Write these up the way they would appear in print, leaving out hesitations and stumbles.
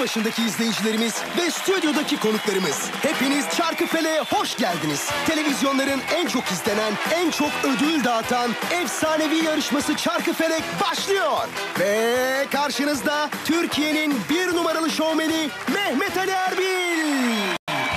başındaki izleyicilerimiz ve stüdyodaki konuklarımız. Hepiniz Çarkıfele'ye hoş geldiniz. Televizyonların en çok izlenen, en çok ödül dağıtan efsanevi yarışması Çarkıfelek başlıyor. Ve karşınızda Türkiye'nin 1 numaralı şovmeni Mehmet Ali Erbil.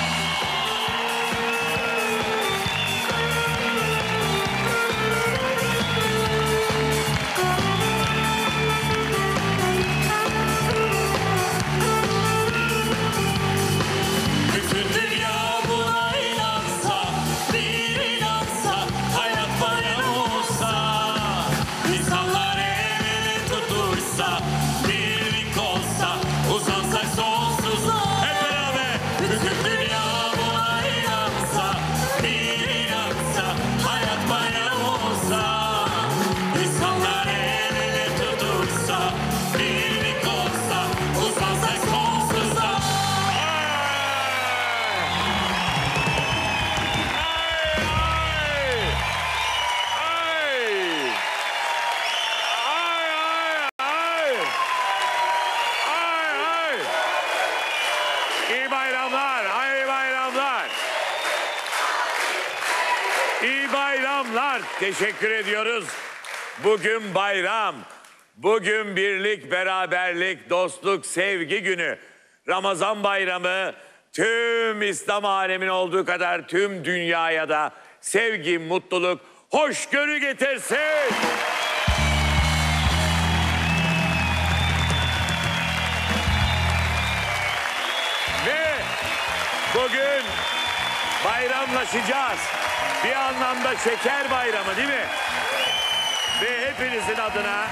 Teşekkür ediyoruz. Bugün bayram. Bugün birlik, beraberlik, dostluk, sevgi günü. Ramazan bayramı tüm İslam aleminin olduğu kadar tüm dünyaya da sevgi, mutluluk, hoşgörü getirsin. Ve bugün bayramlaşacağız. Bir anlamda şeker bayramı değil mi? Ve hepinizin adına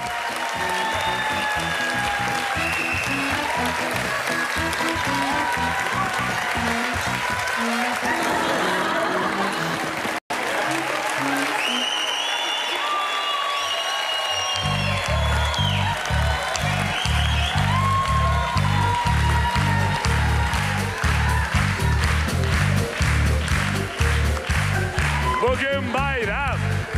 bugün bayram.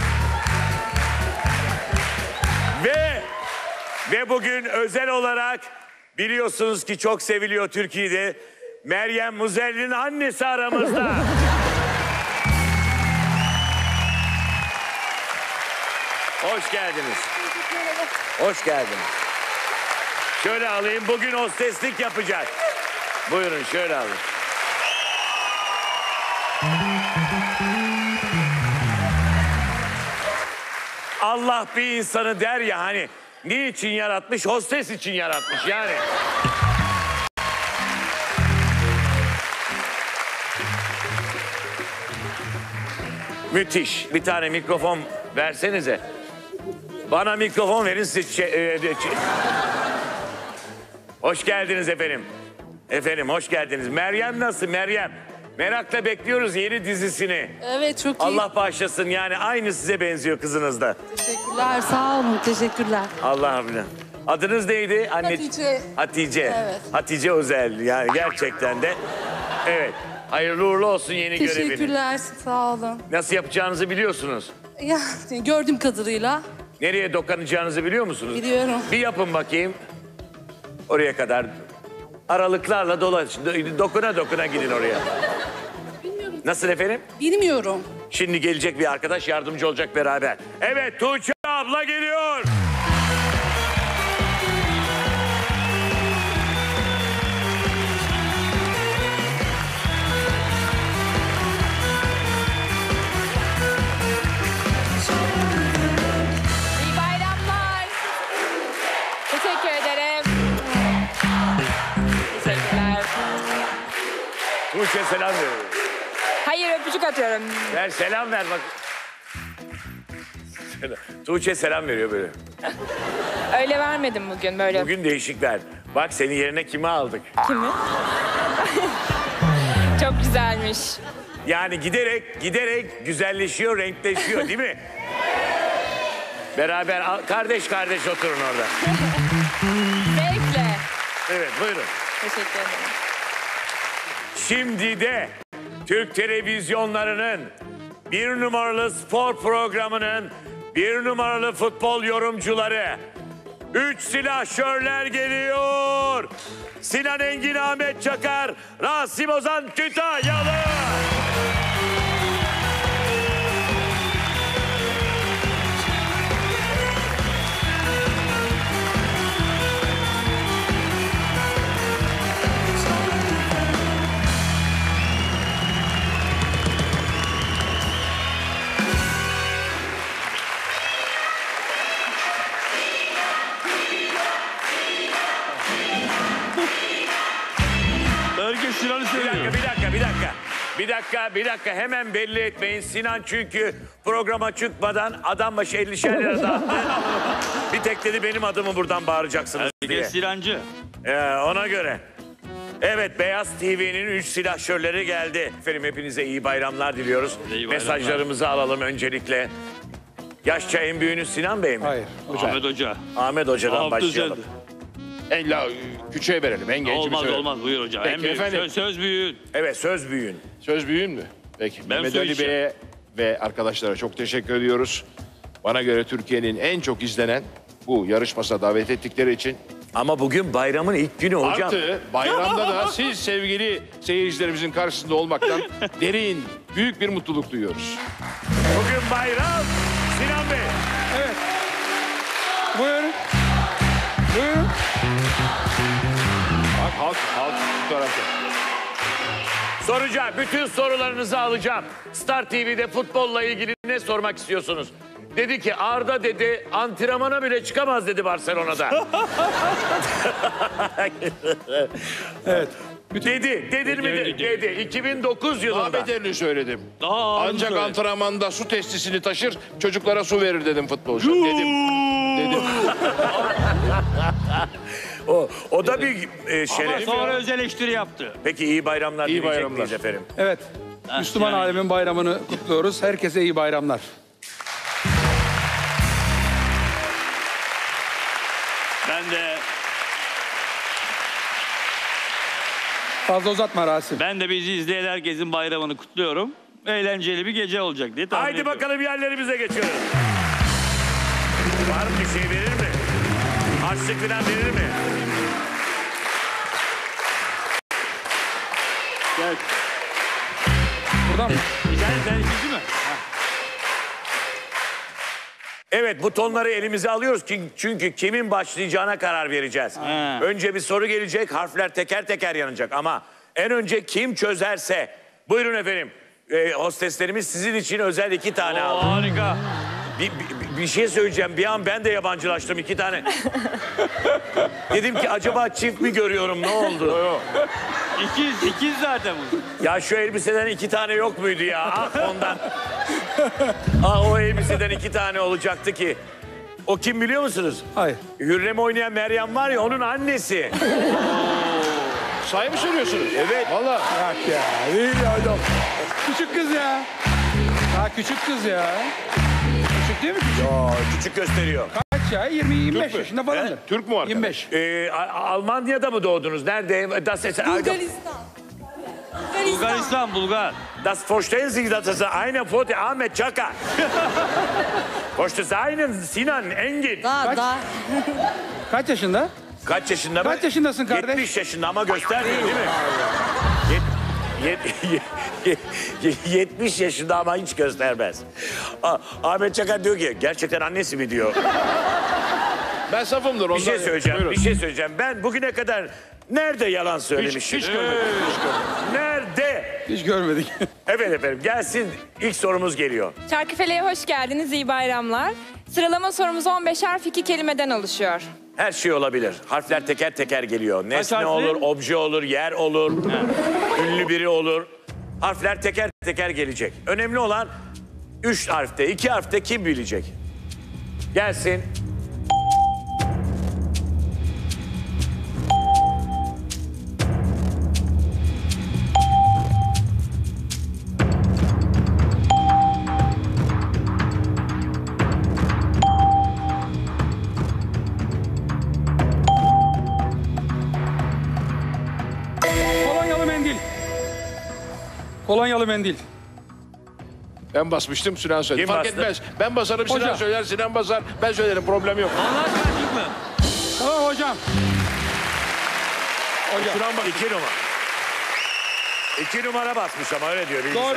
Ve bugün özel olarak biliyorsunuz ki çok seviliyor Türkiye'de. Meryem Muzerli'nin annesi aramızda. Hoş geldiniz. Hoş geldiniz. Şöyle alayım, bugün hosteslik yapacak. Buyurun şöyle alın. Allah bir insanı der ya hani niçin yaratmış? Hostes için yaratmış yani. Müthiş. Bir tane mikrofon versenize. Bana mikrofon verin size. Hoş geldiniz efendim. Efendim hoş geldiniz. Meryem nasıl Meryem? Merakla bekliyoruz yeni dizisini. Evet çok iyi. Allah bağışlasın yani aynı size benziyor kızınız da. Teşekkürler sağ olun teşekkürler. Allah'ım. Adınız neydi? Hatice. Hatice. Evet. Hatice Özel yani gerçekten de. Evet. Hayırlı uğurlu olsun yeni göreviniz. Teşekkürler sağ olun. Nasıl yapacağınızı biliyorsunuz. Ya gördüğüm kadarıyla. Nereye dokunacağınızı biliyor musunuz? Biliyorum. Bir yapın bakayım. Oraya kadar. Aralıklarla dolaşın. Dokuna dokuna gidin oraya. Bilmiyorum. Nasıl efendim? Bilmiyorum. Şimdi gelecek bir arkadaş yardımcı olacak beraber. Evet Tuğçe abla geliyor. İyi bayramlar. Teşekkür ederim. Teşekkürler. Tuğçe selam veriyor. Hayır öpücük atıyorum. Ver selam ver bak. Tuğçe selam veriyor böyle. Öyle vermedim bugün böyle. Bugün değişik ver. Bak senin yerine kimi aldık? Kimi? Çok güzelmiş. Yani giderek güzelleşiyor, renkleşiyor değil mi? Beraber kardeş kardeş oturun orada. Zevkle. Evet buyurun. Teşekkür ederim. Şimdi de Türk televizyonlarının 1 numaralı spor programının 1 numaralı futbol yorumcuları 3 silahşörler geliyor. Sinan Engin, Ahmet Çakar, Rasim Ozan Kütahyalı. Herkes Sinan'ı seviyor. Bir dakika. Hemen belli etmeyin. Sinan çünkü programa çıkmadan adam başı 50'şer lira dağıttı. Bir tek dedi benim adımı buradan bağıracaksınız diye. Herkes Sinancı. Ona göre. Evet, Beyaz TV'nin 3 silahşörleri geldi. Efendim hepinize iyi bayramlar diliyoruz. İyi bayramlar. Mesajlarımızı alalım öncelikle. Yaşça en büyüğünüz Sinan Bey mi? Hayır. Ahmet Hoca. Ahmet Hoca'dan Abdü başlayalım. Küçüğe verelim. En gencimiz Olmaz öyle. olmaz buyur hocam. Peki En büyük. efendim. Söz büyüğün. Evet, söz büyüğün. Söz büyüğün mü? Peki. Ben Mehmet su Ali içeceğim. Bey'e ve arkadaşlara çok teşekkür ediyoruz. Bana göre Türkiye'nin en çok izlenen bu yarışmasına davet ettikleri için. Ama bugün bayramın ilk günü hocam. Artı bayramda da siz sevgili seyircilerimizin karşısında olmaktan derin, büyük bir mutluluk duyuyoruz. Bugün bayram. Sinan Bey. Buyurun. Buyurun. Bak halk bu tarafta. Soracağım. Bütün sorularınızı alacağım. Star TV'de futbolla ilgili ne sormak istiyorsunuz? Dedi ki Arda dedi antrenmana bile çıkamaz dedi Barcelona'da. Evet. Dedirmedi. Dedi. 2009 Daha yılında. beterini söyledim. Daha ağırını Ancak söyle. antrenmanda su testisini taşır, çocuklara su verir dedim futbolcu. Dedim. O da bir Ama şeref. sonra öz eleştiri yaptı. Peki iyi bayramlar İyi dileyecek bayramlar. miyiz efendim? Evet. Müslüman yani- alemin bayramını kutluyoruz. Herkese iyi bayramlar. Fazla uzatma Rasim. Ben de bizi izleyen herkesin bayramını kutluyorum. Eğlenceli bir gece olacak diye tahmin Haydi ediyorum. bakalım yerlerimize geçiyoruz. Var mı bir şey verir mi? Harçlık falan verir mi? Gel. Buradan mı? Sen ikinci mi? Evet, butonları elimize alıyoruz çünkü kimin başlayacağına karar vereceğiz. Ha. Önce bir soru gelecek, harfler teker teker yanacak ama en önce kim çözerse. Buyurun efendim. Hosteslerimiz sizin için özel 2 tane Oo, aldı. harika. Bir şey söyleyeceğim. Bir an ben de yabancılaştım 2 tane. Dedim ki acaba çift mi görüyorum, ne oldu? İkiz zaten bu. Ya şu elbiseden 2 tane yok muydu ya? Ah ondan. O elbiseden 2 tane olacaktı ki. O kim biliyor musunuz? Hayır. Hürrem oynayan Meryem var ya, onun annesi. Sahi mi söylüyorsunuz? Evet. Vallahi. Bak ya. Değil ya hocam. Küçük kız ya. Daha küçük kız ya. Küçük değil mi küçük? Küçük gösteriyor. Kaç ya? 20-25 yaşında falandır. Türk mü arkadaş? 25. Almanya'da mı doğdunuz? Nerede? Bulgaristan. Bulgar. Das verstehen Sie, das ist eine Foto Ahmet Çakar. Verstehen Sinan Engin. Daha. Kaç yaşında? Kaç yaşında? Kaç yaşındasın kardeş? 70 yaşında ama göstermiyor değil mi? 70 yaşında ama hiç göstermez. Ahmet Çakar diyor ki gerçekten annesi mi diyor. Ben safımdır ondan. Bir şey söyleyeceğim. Buyurun. Bir şey söyleyeceğim. Ben bugüne kadar nerede yalan söylemişim? Hiç görmedim. Hiç görmedim. Nerede? Hiç görmedik. Evet efendim, gelsin, ilk sorumuz geliyor. Çarkıfele'ye hoş geldiniz, iyi bayramlar. Sıralama sorumuz 15 harf 2 kelimeden oluşuyor. Her şey olabilir. Harfler teker teker geliyor. Nesne harfli? olur, obje olur, yer olur, ünlü biri olur. Harfler teker teker gelecek. Önemli olan 3 harfte, 2 harfte kim bilecek? Gelsin. Kolonyalı mendil. Kolonyalı mendil. Ben basmıştım, Sinan söyledi. Kim Fark bastı? etmez. Ben basarım, Sinan Hoca. söyler, Sinan basar. Ben söylerim, problem yok. Allah karşılık mı? Tamam hocam. Şuran bak. 2 numara. 2 numara basmış ama öyle diyor bilgisayar. Doğru.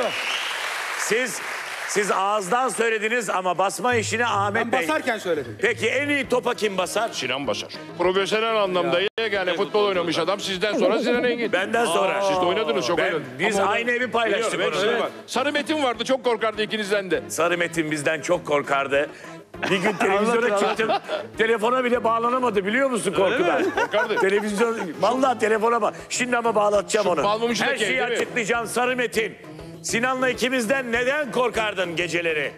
Siz ağızdan söylediniz ama basma işini Ahmet Ben Bey. basarken söyledim. Peki en iyi topa kim basar? Sinan Basar. Profesyonel anlamda yani futbol oynamış adam. Sizden sonra Sinan Engin. Benden sonra. Siz de oynadınız, çok oynadınız. Biz Ama aynı evi paylaştık Biliyorum, onunla. hepsi var. Sarı Metin vardı, çok korkardı ikinizden de. Sarı Metin bizden çok korkardı. Bir gün televizyona çıktım. Telefona bile bağlanamadı biliyor musun korkudan? Korkardı. Televizyon, vallahi telefona bak. Şimdi ama bağlatacağım onu. Balmumcu'daki Her şeyi değil mi? açıklayacağım Sarı Metin. Sinan'la ikimizden neden korkardın geceleri?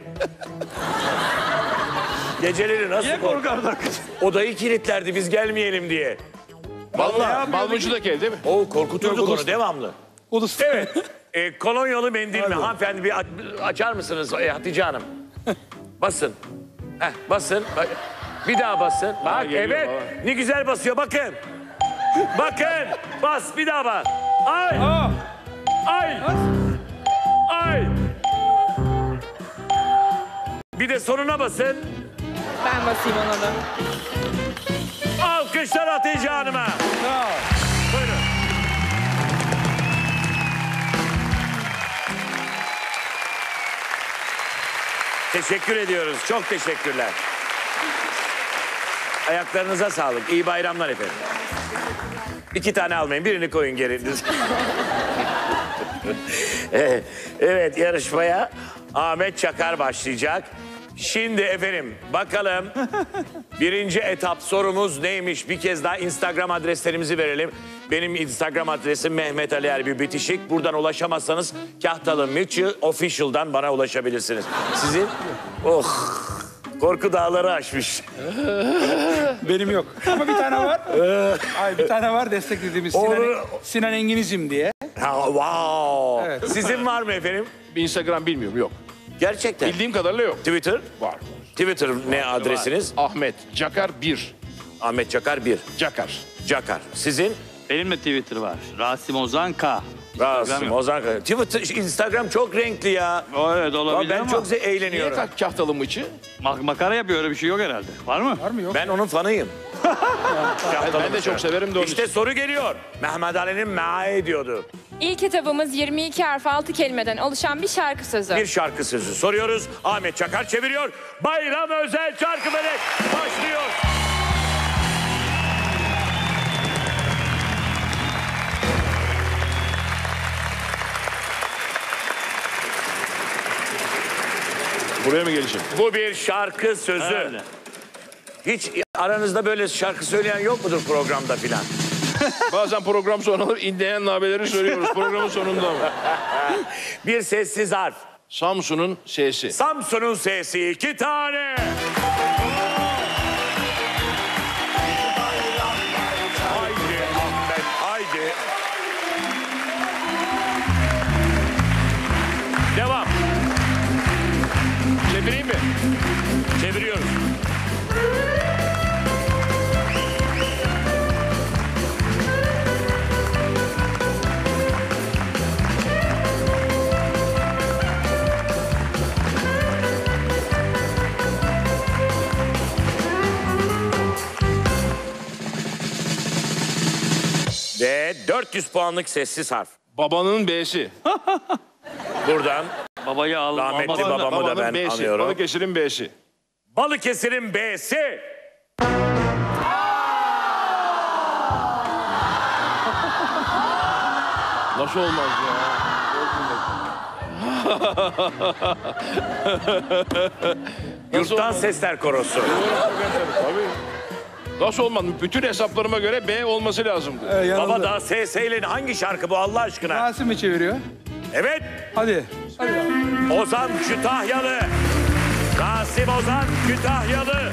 Geceleri nasıl Niye korkardın? korkardın? Odayı kilitlerdi biz gelmeyelim diye. Vallahi. Balmumcu'daki ev değil mi? O korkuturduk onu devamlı. Ulus. Evet. Kolonyalı mendil mi? Hanımefendi bir açar mısınız Hatice Hanım? Basın. Heh, basın. Bir daha basın. Bak geliyor, evet. baba. Ne güzel basıyor bakın. Bakın. Bas bir daha bas. Ay. Ay. Ay. Bir de sonuna basın. Ben basayım ona da. Alkışlar Hatice Hanım'a. Buyurun. Teşekkür ediyoruz. Çok teşekkürler. Ayaklarınıza sağlık. İyi bayramlar efendim. 2 tane almayın. Birini koyun geri. Evet yarışmaya Ahmet Çakar başlayacak. Şimdi efendim bakalım 1. etap sorumuz neymiş? Bir kez daha Instagram adreslerimizi verelim. Benim Instagram adresim Mehmet Ali Erbil Bitişik. Buradan ulaşamazsanız Kahtalı Mutual Official'dan bana ulaşabilirsiniz. Sizin? Oh! Korku dağları aşmış. Benim yok. Ama bir tane var. Ay bir tane var desteklediğimiz Sinan Enginizm diye. Ha, wow! Evet. Sizin var mı efendim? Bir Instagram bilmiyorum, yok. Gerçekten. Bildiğim kadarıyla yok. Twitter? Var. Twitter ne adresiniz? Ahmet Cakar 1. Ahmet Çakar 1. Cakar. Cakar. Sizin? Benim de Twitter var. Rasim Ozan K. Rasim yok. Ozan. Twitter, Instagram çok renkli ya. Evet olabilir Ben ama çok eğleniyorum. Niye kahtalı mıçı? makara yapıyor, öyle bir şey yok herhalde. Var mı? Var mı yok? Ben onun fanıyım. Ben de çok severim de onun İşte için. soru geliyor. Mehmet Ali'nin meae diyordu. İlk etabımız 22 harf 6 kelimeden oluşan bir şarkı sözü. Bir şarkı sözü soruyoruz. Ahmet Çakar çeviriyor. Bayram özel Çarkıfelek başlıyor. Buraya mı geleceğim? Bu bir şarkı sözü. Öyle. Hiç aranızda böyle şarkı söyleyen yok mudur programda filan? Bazen program sonraları inleyen nabeleri söylüyoruz programın sonunda ama. Bir sessiz harf. Samsun'un sesi. Samsun'un sesi 2 tane. Haydi Ahmet, haydi. Devam. Çevireyim mi? Çeviriyoruz. Ve 400 puanlık sessiz harf. Babanın B'si. Buradan Babayı al. rahmetli alma- babamı da ben B'si. anıyorum. Balıkesir'in B'si. Balıkesir'in B'si. Nasıl olmaz ya? Yurttan Sesler Korosu. Tabii. Nasıl olmaz? Bütün hesaplarıma göre B olması lazımdı. Baba Yanıldı. daha SS'yle hangi şarkı bu Allah aşkına? Rasim mi çeviriyor? Evet. Hadi. Ozan Kütahyalı. Rasim Ozan Kütahyalı.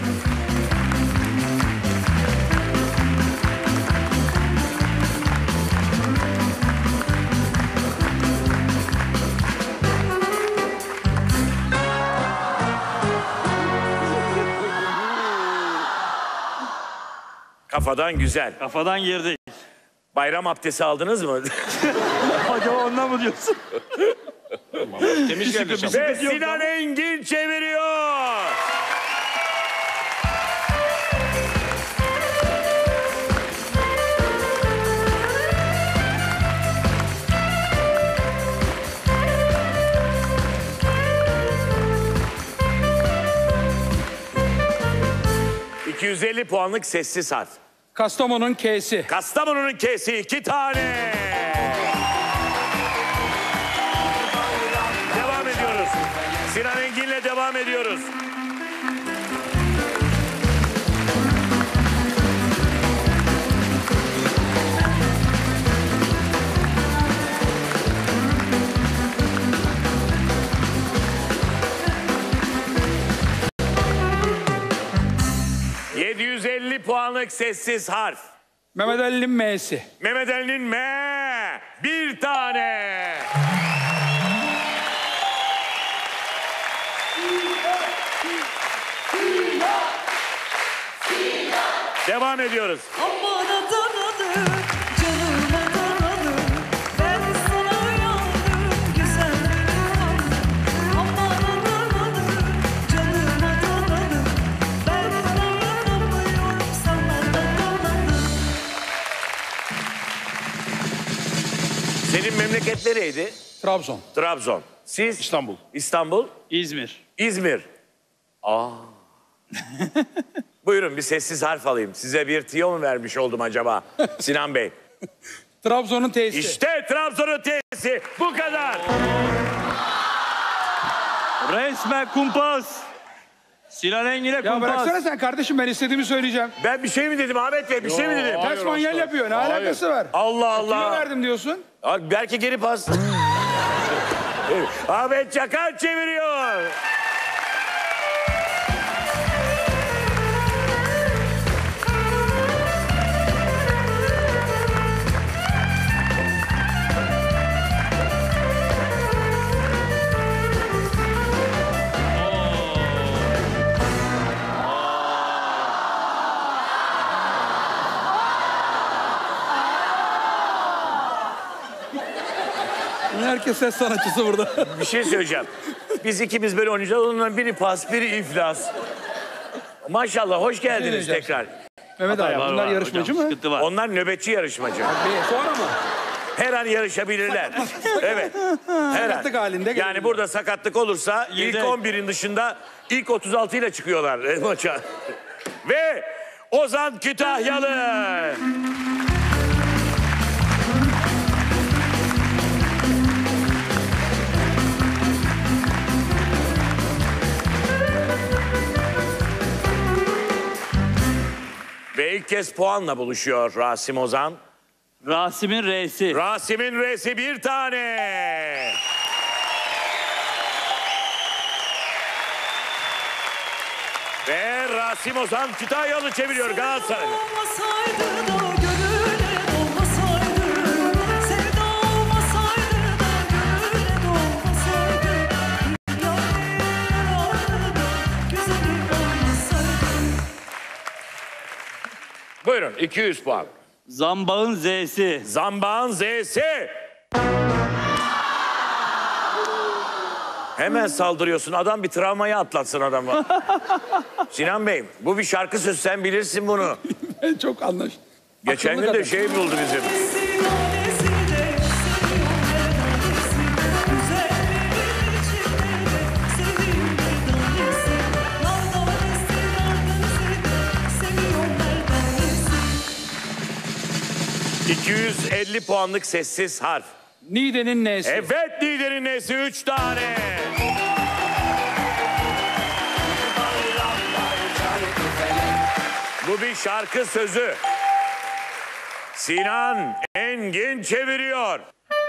Kafadan güzel. Kafadan girdi. Bayram abdesti aldınız mı? Acaba ondan mı diyorsun? Temiz geldi sana. Ve Sinan Engin çeviriyor. 250 puanlık sessiz harf. Kastamonu'nun K'si. Kastamonu'nun K'si 2 tane. Devam ediyoruz. Sinan Engin'le devam ediyoruz. ...750 puanlık sessiz harf. Mehmet Ali'nin M'si. Mehmet Ali'nin M. 1 tane. Devam ediyoruz. Aman Adanalı, canım Adanalı, ben sana yandım, güzel Adanalı. Aman Adanalı, canım Adanalı, ben dayanamıyorum sana Adanalı. Senin memleket nereydi? Trabzon. Trabzon. Siz? İstanbul. İstanbul. İzmir. İzmir. Buyurun bir sessiz harf alayım. Size bir tiyo mu vermiş oldum acaba Sinan Bey? Trabzon'un T'si. İşte Trabzon'un T'si. Bu kadar. Resmen kumpas. Sinan Engin'e Ya kumpas. bıraksana sen kardeşim, ben istediğimi söyleyeceğim. Ben bir şey mi dedim Ahmet Bey? Bir şey mi dedim? Ters manyel yapıyor, ne alakası var? Allah Kilo Allah. verdim diyorsun. Abi belki geri pas. Evet, Ahmet Çakar çeviriyor. Herkes ses sanatçısı burada. Bir şey söyleyeceğim. Biz ikimiz böyle oynayacağız. Onların biri pas, biri iflas. Maşallah hoş geldiniz diyeceğim tekrar. Mehmet abi, Var, bunlar var yarışmacı hocam, mı? Sıkıntı var. Onlar nöbetçi yarışmacı. Sonra mı? Her an yarışabilirler. Evet. Her an. Sakatlık halinde Yani gelebilir. burada sakatlık olursa ilk Yedek. 11'in dışında ilk 36 ile çıkıyorlar maça. Ve Ozan Kütahyalı. Ve ilk kez puanla buluşuyor Rasim Ozan. Rasim'in R'si. Rasim'in R'si 1 tane. Ve Rasim Ozan Kütahyalı çeviriyor Galatasaray. Olmasaydı da gönüle dolmasaydı, sevda olmasaydı da gönüle dolmasaydı, dünyayı yarardı, güzelim olmasaydı. Buyurun 200 puan. Zambağın Z'si. Zambağın Z'si. Hemen saldırıyorsun. Adam bir travmayı atlatsın adama. Sinan Bey bu bir şarkı sözü, sen bilirsin bunu. Çok anlaş. Geçen Akıllı gün de kadın. şey buldu bizim. Tanesi de seviyor her tanesi, güzellerin içinde de sevdiğim her tanesi, nar tanesi de seviyor her tanesi. 250 puanlık sessiz harf. Niğde'nin N'si. Evet, liderin nesi 3 tane. Bu bir şarkı sözü. Sinan Engin çeviriyor.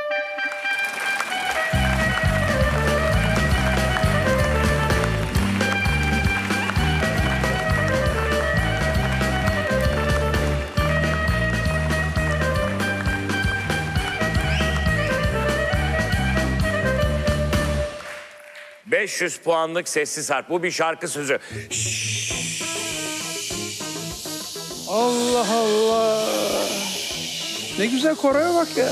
...500 puanlık sessiz harf. Bu bir şarkı sözü. Allah Allah. Ne güzel koroya bak ya.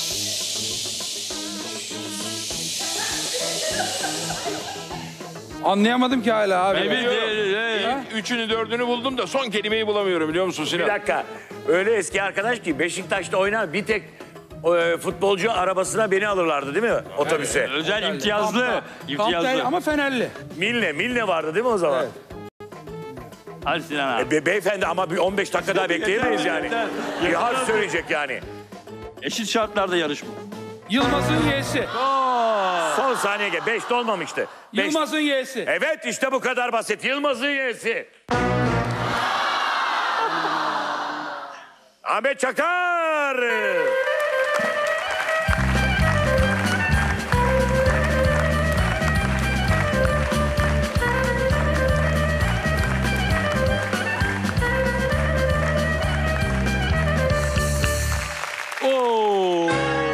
Anlayamadım ki hala abi. Üçünü dördünü buldum da son kelimeyi bulamıyorum biliyor musun Bir Sinan? dakika. Öyle eski arkadaş ki Beşiktaş'ta oynar, bir tek futbolcu arabasına beni alırlardı değil mi? Otobüse. Özel imtiyazlı. Kamptay İmtiyazlı. ama Fenerli. Milne vardı değil mi o zaman? Evet. Hadi Sinan abi. Beyefendi ama bir 15 dakika daha bekleyemeyiz yani. Yeter. Bir harf söyleyecek yani. Eşit şartlarda yarışma. Yılmaz'ın Y'si. Son saniye 5'te olmamıştı. Yılmaz'ın Y'si. Evet işte bu kadar basit. Yılmaz'ın Y'si. Ahmet Çakar. Oo.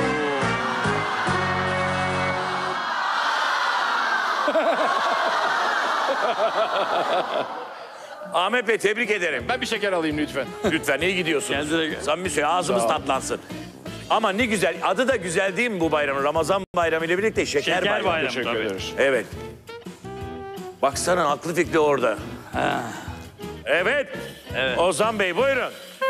Ahmet Bey tebrik ederim. Ben bir şeker alayım lütfen. Lütfen iyi gidiyorsunuz. Kendine gel. Samimi söyle ağzımız tatlansın. Ama ne güzel. Adı da güzel değil mi bu bayramın? Ramazan bayramı ile birlikte şeker, Şeker bayramı. bayramı. Teşekkür Tabii. ederiz. Evet. Baksana aklı fikri orada. Evet. Evet. Ozan Bey buyurun.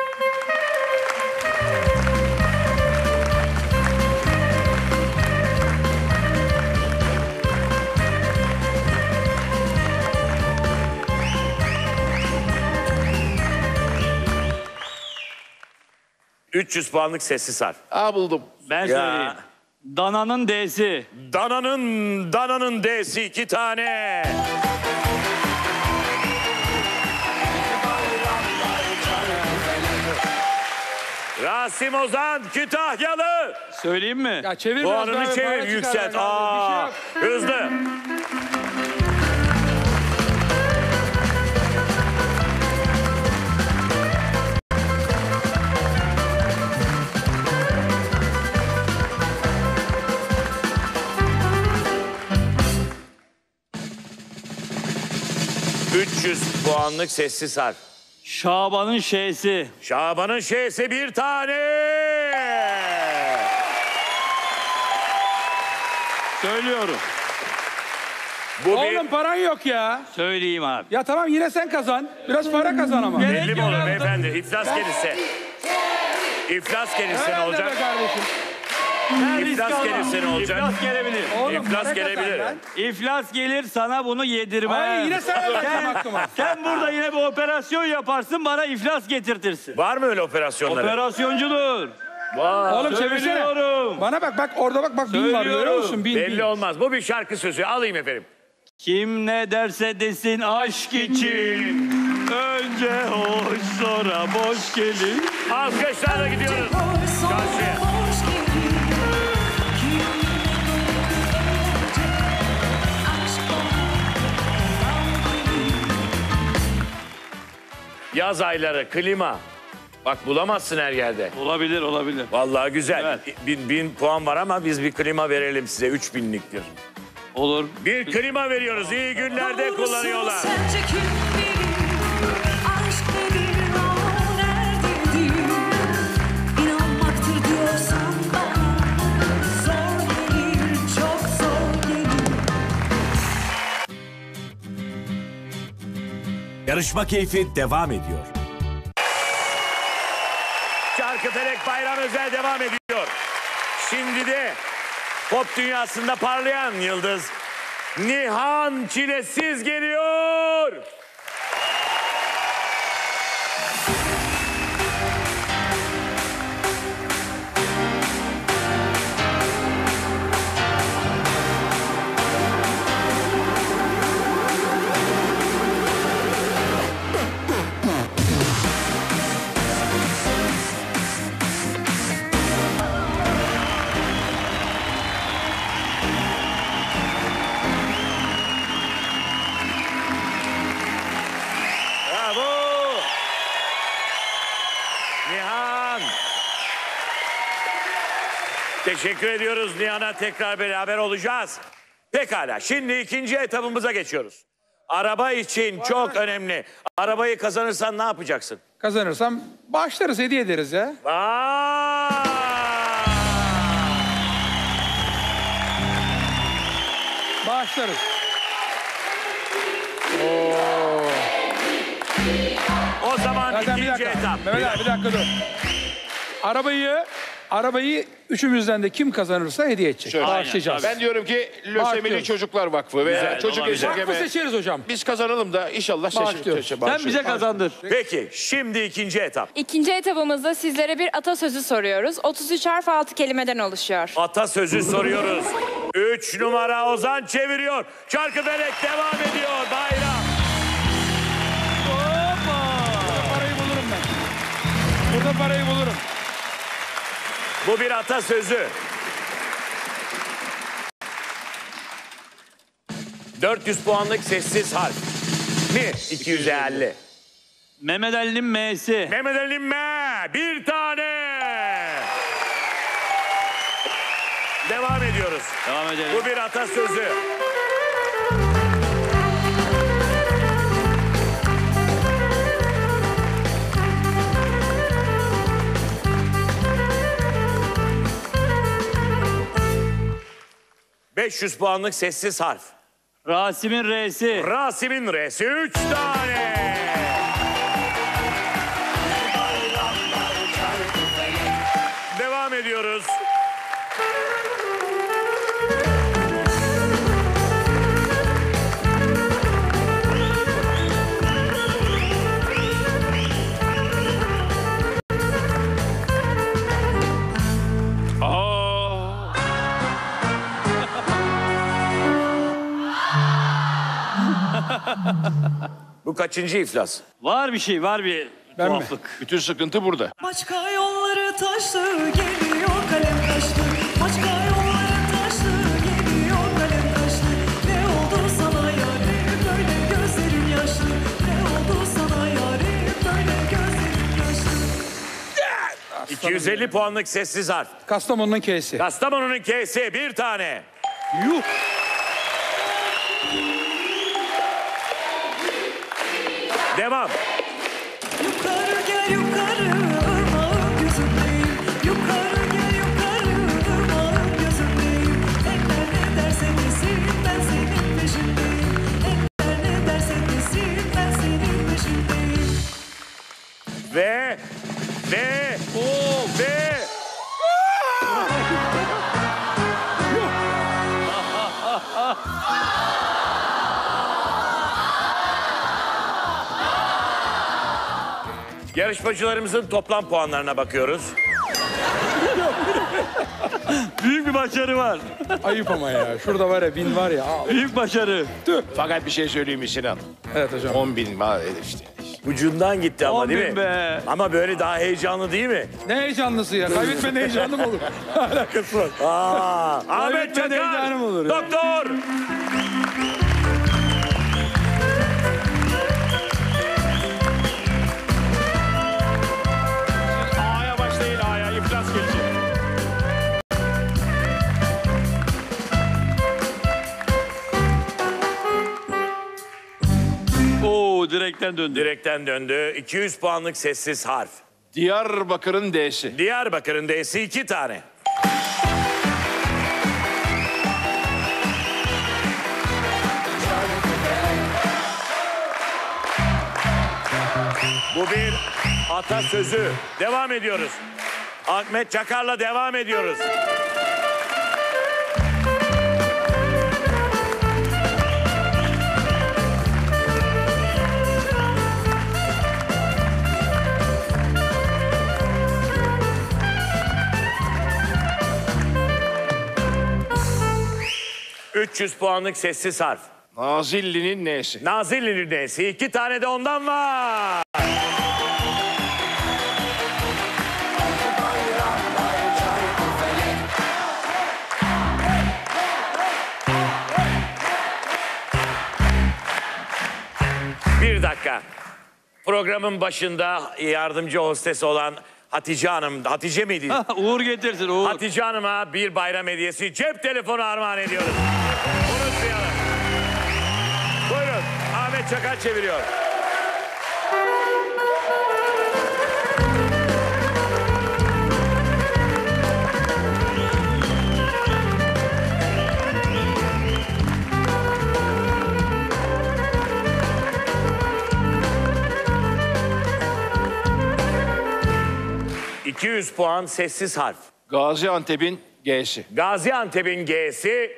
...300 puanlık sessiz harf. Buldum. Ben söyleyeyim. Dananın D'si. Dananın D'si 2 tane. Rasim Ozan Kütahyalı. Söyleyeyim mi? Ya çevir biraz. Puanını böyle çevir, para çıkar yükselt. yani. Aa, Bir şey yok. hızlı. ...300 puanlık sessiz harf. Şaban'ın Ş'si. Şaban'ın Ş'si 1 tane. Söylüyorum. Bu Oğlum paran yok ya. Söyleyeyim abi. Ya tamam yine sen kazan. Biraz para kazan ama. belli mi olur beyefendi? İflas gelirse. İflas gelirse ne Herhalde olacak? be kardeşim. Ben risk İflas almam. gelirse ne olacak? İflas gelebilir. Oğlum, İflas para gelebilir. kazan lan. İflas gelir sana bunu yedirmem. Hayır yine sen vereceğim hakkımı. Sen burada yine bir operasyon yaparsın bana iflas getirtirsin. Var mı öyle operasyonları? Operasyoncudur. Oğlum çevirsene. Söylüyorum. Bana bak orada bak bin var görüyor musun? Bin. Belli olmaz. Bu bir şarkı sözü. Alayım efendim. Kim ne derse desin aşk için. Önce hoş sonra boş gelir. Alkışlarla gidiyoruz. Karşıya. Yaz ayları, klima. Bak bulamazsın her yerde. Olabilir olabilir. Vallahi güzel. Evet. 1000 puan var ama biz bir klima verelim size. 3000'liktir. Olur. Bir klima veriyoruz. İyi günlerde kullanıyorlar. Sence kim bilir aşk nedir o nerededir? İnanmaktır diyorsan bana zor gelir çok zor gelir. Yarışma keyfi devam ediyor. Çarkıfelek Bayram Özel devam ediyor. Şimdi de pop dünyasında parlayan yıldız Nihan Çilesiz geliyor. Bravo. Nihan. Teşekkür ediyoruz Nihan'a. Tekrar beraber olacağız. Pekala. Şimdi ikinci etabımıza geçiyoruz. Araba için çok önemli. Arabayı kazanırsan ne yapacaksın? Kazanırsam bağışlarız hediye ederiz ya. Vay! Bağışlarız. O zaman Zaten bir ikinci dakika. etap. Mehmet abi bir dakika dur. arabayı üçümüzden de kim kazanırsa hediye edecek. Şöyle. Bağışlayacağız. Ben diyorum ki Lösemili Bağışlıyoruz. Çocuklar Vakfı veya Güzel, Çocuk tamam, güzel. Vakfı Esirgeme. seçeriz hocam. Biz kazanalım da inşallah Bağışlıyoruz. Sen bize kazandır. Peki şimdi ikinci etap. İkinci etabımızda sizlere bir atasözü soruyoruz. 33 harf 6 kelimeden oluşuyor. Atasözü soruyoruz. 3 numara Ozan çeviriyor. Çarkıfelek devam ediyor. Bayram. Parayı bulurum ben. Burada parayı bulurum. Bu bir atasözü. 400 puanlık sessiz harf. 1, 250. Mehmet Ali'nin M'si. Mehmet Ali'nin M. Bir tane. Devam ediyoruz. Devam edelim. Bu bir atasözü. ...500 puanlık sessiz harf. Rasim'in R'si. Rasim'in R'si 3 tane. Devam ediyoruz. Bu kaçıncı iflas? Var bir şey, var bir Ben mi? tuhaflık. Bütün sıkıntı burada. Başka yolları taşlı geliyor kalem taşlı. Başka yolları taşlı geliyor kalem taşlı. Ne oldu sana yarim böyle gözlerin yaşlı. Ne oldu sana yarim böyle gözlerin yaşlı. 250 puanlık sessiz harf. Kastamonu'nun K'si. Kastamonu'nun K'si bir tane. Yuh. Devam. Yukarı gel yukarı ırmağın gözündeyim. Yukarı gel yukarı ırmağın gözündeyim. Eller ne derse desin ben senin peşindeyim. Eller ne derse desin ben senin peşindeyim. Ve yarışmacılarımızın toplam puanlarına bakıyoruz. Büyük bir başarı var. Ayıp ama ya. Şurada var ya 1000 var ya. Aa, Büyük başarı. Fakat bir şey söyleyeyim mi Sinan? evet hocam. 10.000 var işte. Ucundan gitti ama 10.000 değil mi? be. Ama böyle daha heyecanlı değil mi? Ne heyecanlısı ya. Kaybetmenin heyecanlı mı olur? Alakası var. Ahmet Kaybetmenin Çakar, heyecanı mı olur ya? doktor. A'ya başlayın A'ya. İflas gelecek. Oo, direkten döndü. Direkten döndü. 200 puanlık sessiz harf. Diyarbakır'ın D'si. Diyarbakır'ın D'si 2 tane. Bu bir atasözü. Devam ediyoruz. Ahmet Çakar'la devam ediyoruz. ...300 puanlık sessiz harf. Nazilli'nin N'si. Nazilli'nin N'si 2 tane de ondan var. Bir dakika. Programın başında yardımcı hostes olan Hatice Hanım, Hatice miydi? Uğur getirsin, Uğur. Hatice Hanım'a bir bayram hediyesi cep telefonu armağan ediyoruz. Unutmayalım. Buyurun, Ahmet Çakar çeviriyor. ...200 puan sessiz harf. Gaziantep'in G'si. Gaziantep'in G'si.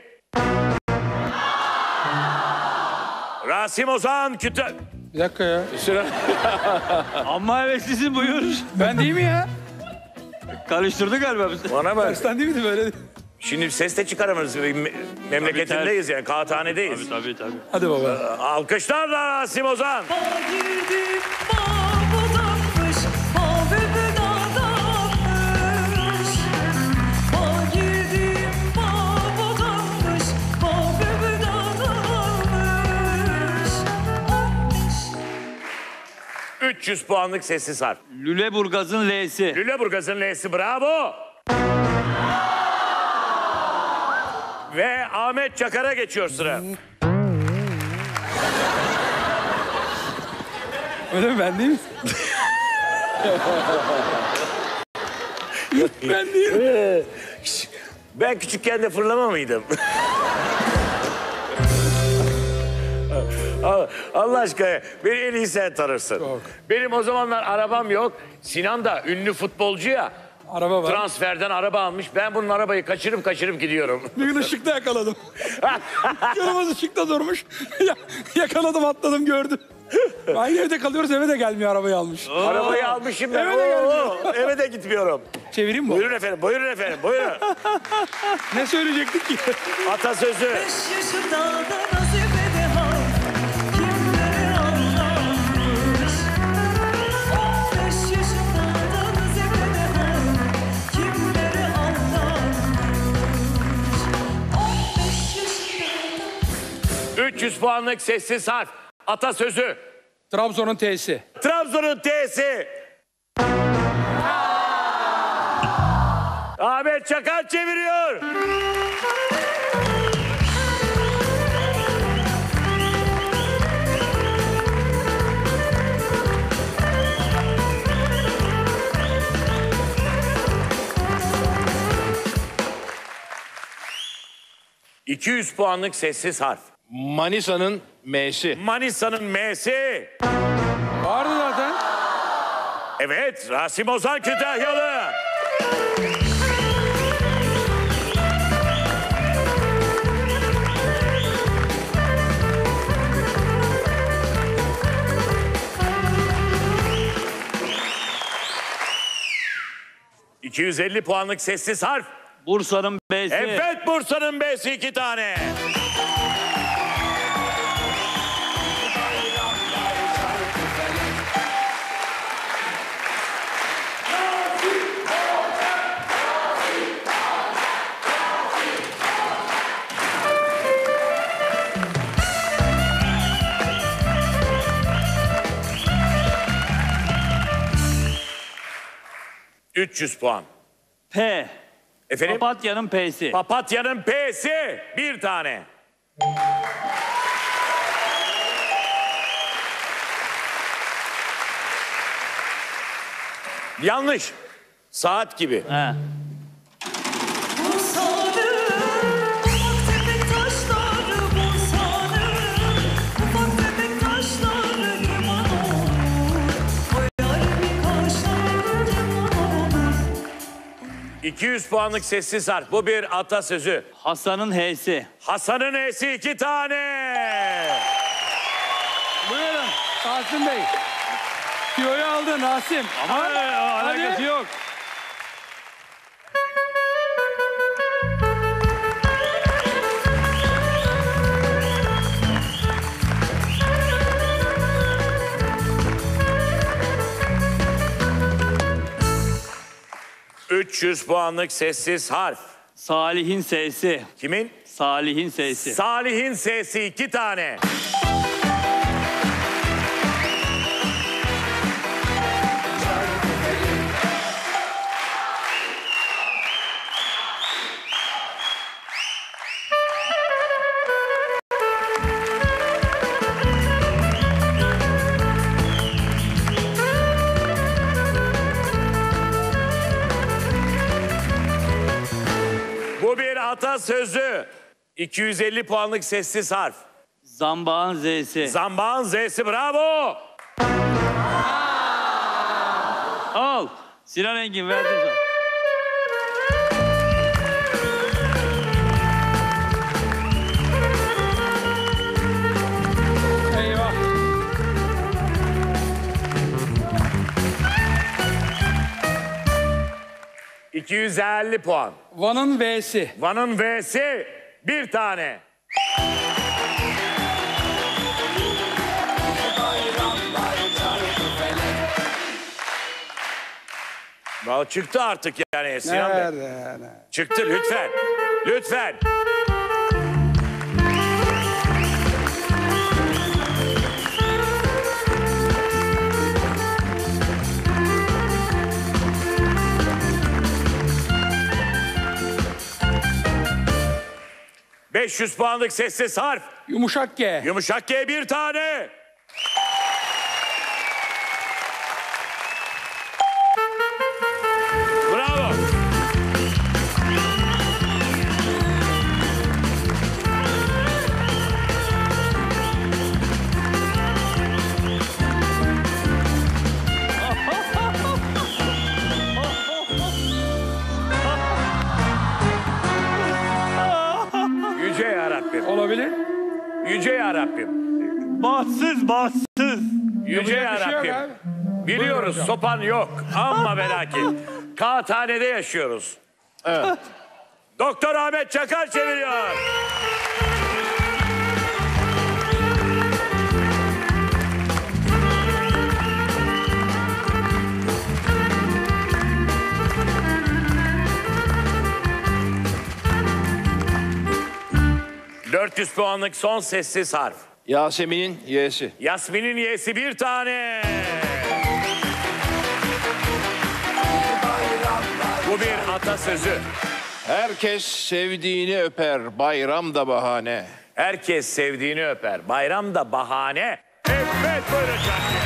Rasim Ozan Kütahya. Bir dakika ya. Amma heveslisin buyur. Ben değil mi ya? Karıştırdı galiba bizi. Bana bak. Sen değil miydi böyle? Şimdi ses de çıkaramıyoruz. Memleketindeyiz yani. Kağıthanedeyiz. Tabii. Hadi baba. Alkışlarla Rasim Ozan. Bağ girdi, bağ budanmış, bağ bülbül dağdanmış. Bağ girdi, bağ budanmış, bağ bülbül dağdanmış. 300 puanlık sessiz harf. Lüleburgaz'ın L'si. Lüleburgaz'ın L'si, bravo. Ve Ahmet Çakar'a geçiyor sıra. Öyle mi, ben değil mi? Ben değilim. Ben küçükken de fırlama mıydım? Allah aşkına beni en iyi sen tanırsın. Çok. Benim o zamanlar arabam yok. Sinan da ünlü futbolcu ya. Araba var. Transferden araba almış. Ben bunun arabayı kaçırıp gidiyorum. Bir gün ışıkta yakaladım. Kırmızı ışıkta durmuş. Yakaladım, atladım, gördüm. Aynı evde kalıyoruz, eve de gelmiyor, arabayı almış. Arabayı almışım ben. Eve de gelmiyor. Eve de gitmiyorum. Çevireyim mi? Buyurun efendim, buyurun efendim, buyurun. Ne söyleyecektik ki? Atasözü. 5 yaşında da nazifede hal, kimlere anlatmış. 15 yaşında da nazifede hal, kimlere anlatmış. 15 yaşında 300 puanlık sessiz harf. Atasözü. Trabzon'un T'si. Trabzon'un T'si. Ahmet Çakar çeviriyor. ...200 puanlık sessiz harf. Manisa'nın M'si. Manisa'nın M'si. Vardı zaten. Evet, Rasim Ozan Kütahyalı. ...250 puanlık sessiz harf. Bursa'nın B'si. Evet, Bursa'nın B'si 2 tane. ...300 puan. P. Efendim? Papatya'nın P'si. Papatya'nın P'si 1 tane. Yanlış. Saat gibi. He. Bursa'nın ufak tefek taşları, Bursa'nın ufak tefek taşları liman olur. Koyar bir kaşlar liman olur. 200 puanlık sessiz harf. Bu bir atasözü. Hasan'ın H'si. Hasan'ın E'si 2 tane. Buyurun. Rasim Bey. Tiyoyu aldın Rasim. Ama alakası yok. ...300 puanlık sessiz harf. Salih'in S'si. Kimin? Salih'in S'si. Salih'in S'si 2 tane. Bu bir atasözü. 250 puanlık sessiz harf. Zambağın Z'si. Zambağın Z'si, bravo. Al. Sinan Engin verdim sana. 250 puan. Van'ın V'si. Van'ın V'si bir tane. Çıktı artık yani Sinan Bey. Nerede? Çıktı lütfen. Lütfen. ...500 puanlık sessiz harf. Yumuşak G. Yumuşak G bir tane. Bravo. Yüce Yarabbim. Olabilir. Yüce Yarabbim. Bahtsız, bahtsız. Yüce Yapacak bir şey yok Yarabbim. abi. Biliyoruz sopan yok ama ve lakin kağıthanede yaşıyoruz. Evet. Doktor Ahmet Çakar çeviriyor. ...400 puanlık son sessiz harf. Yasemin'in Y'si. Yasmin'in Y'si bir tane. Bu bir atasözü. Herkes sevdiğini öper, bayram da bahane. Herkes sevdiğini öper. Bayram da bahane. Evet buyurun canım.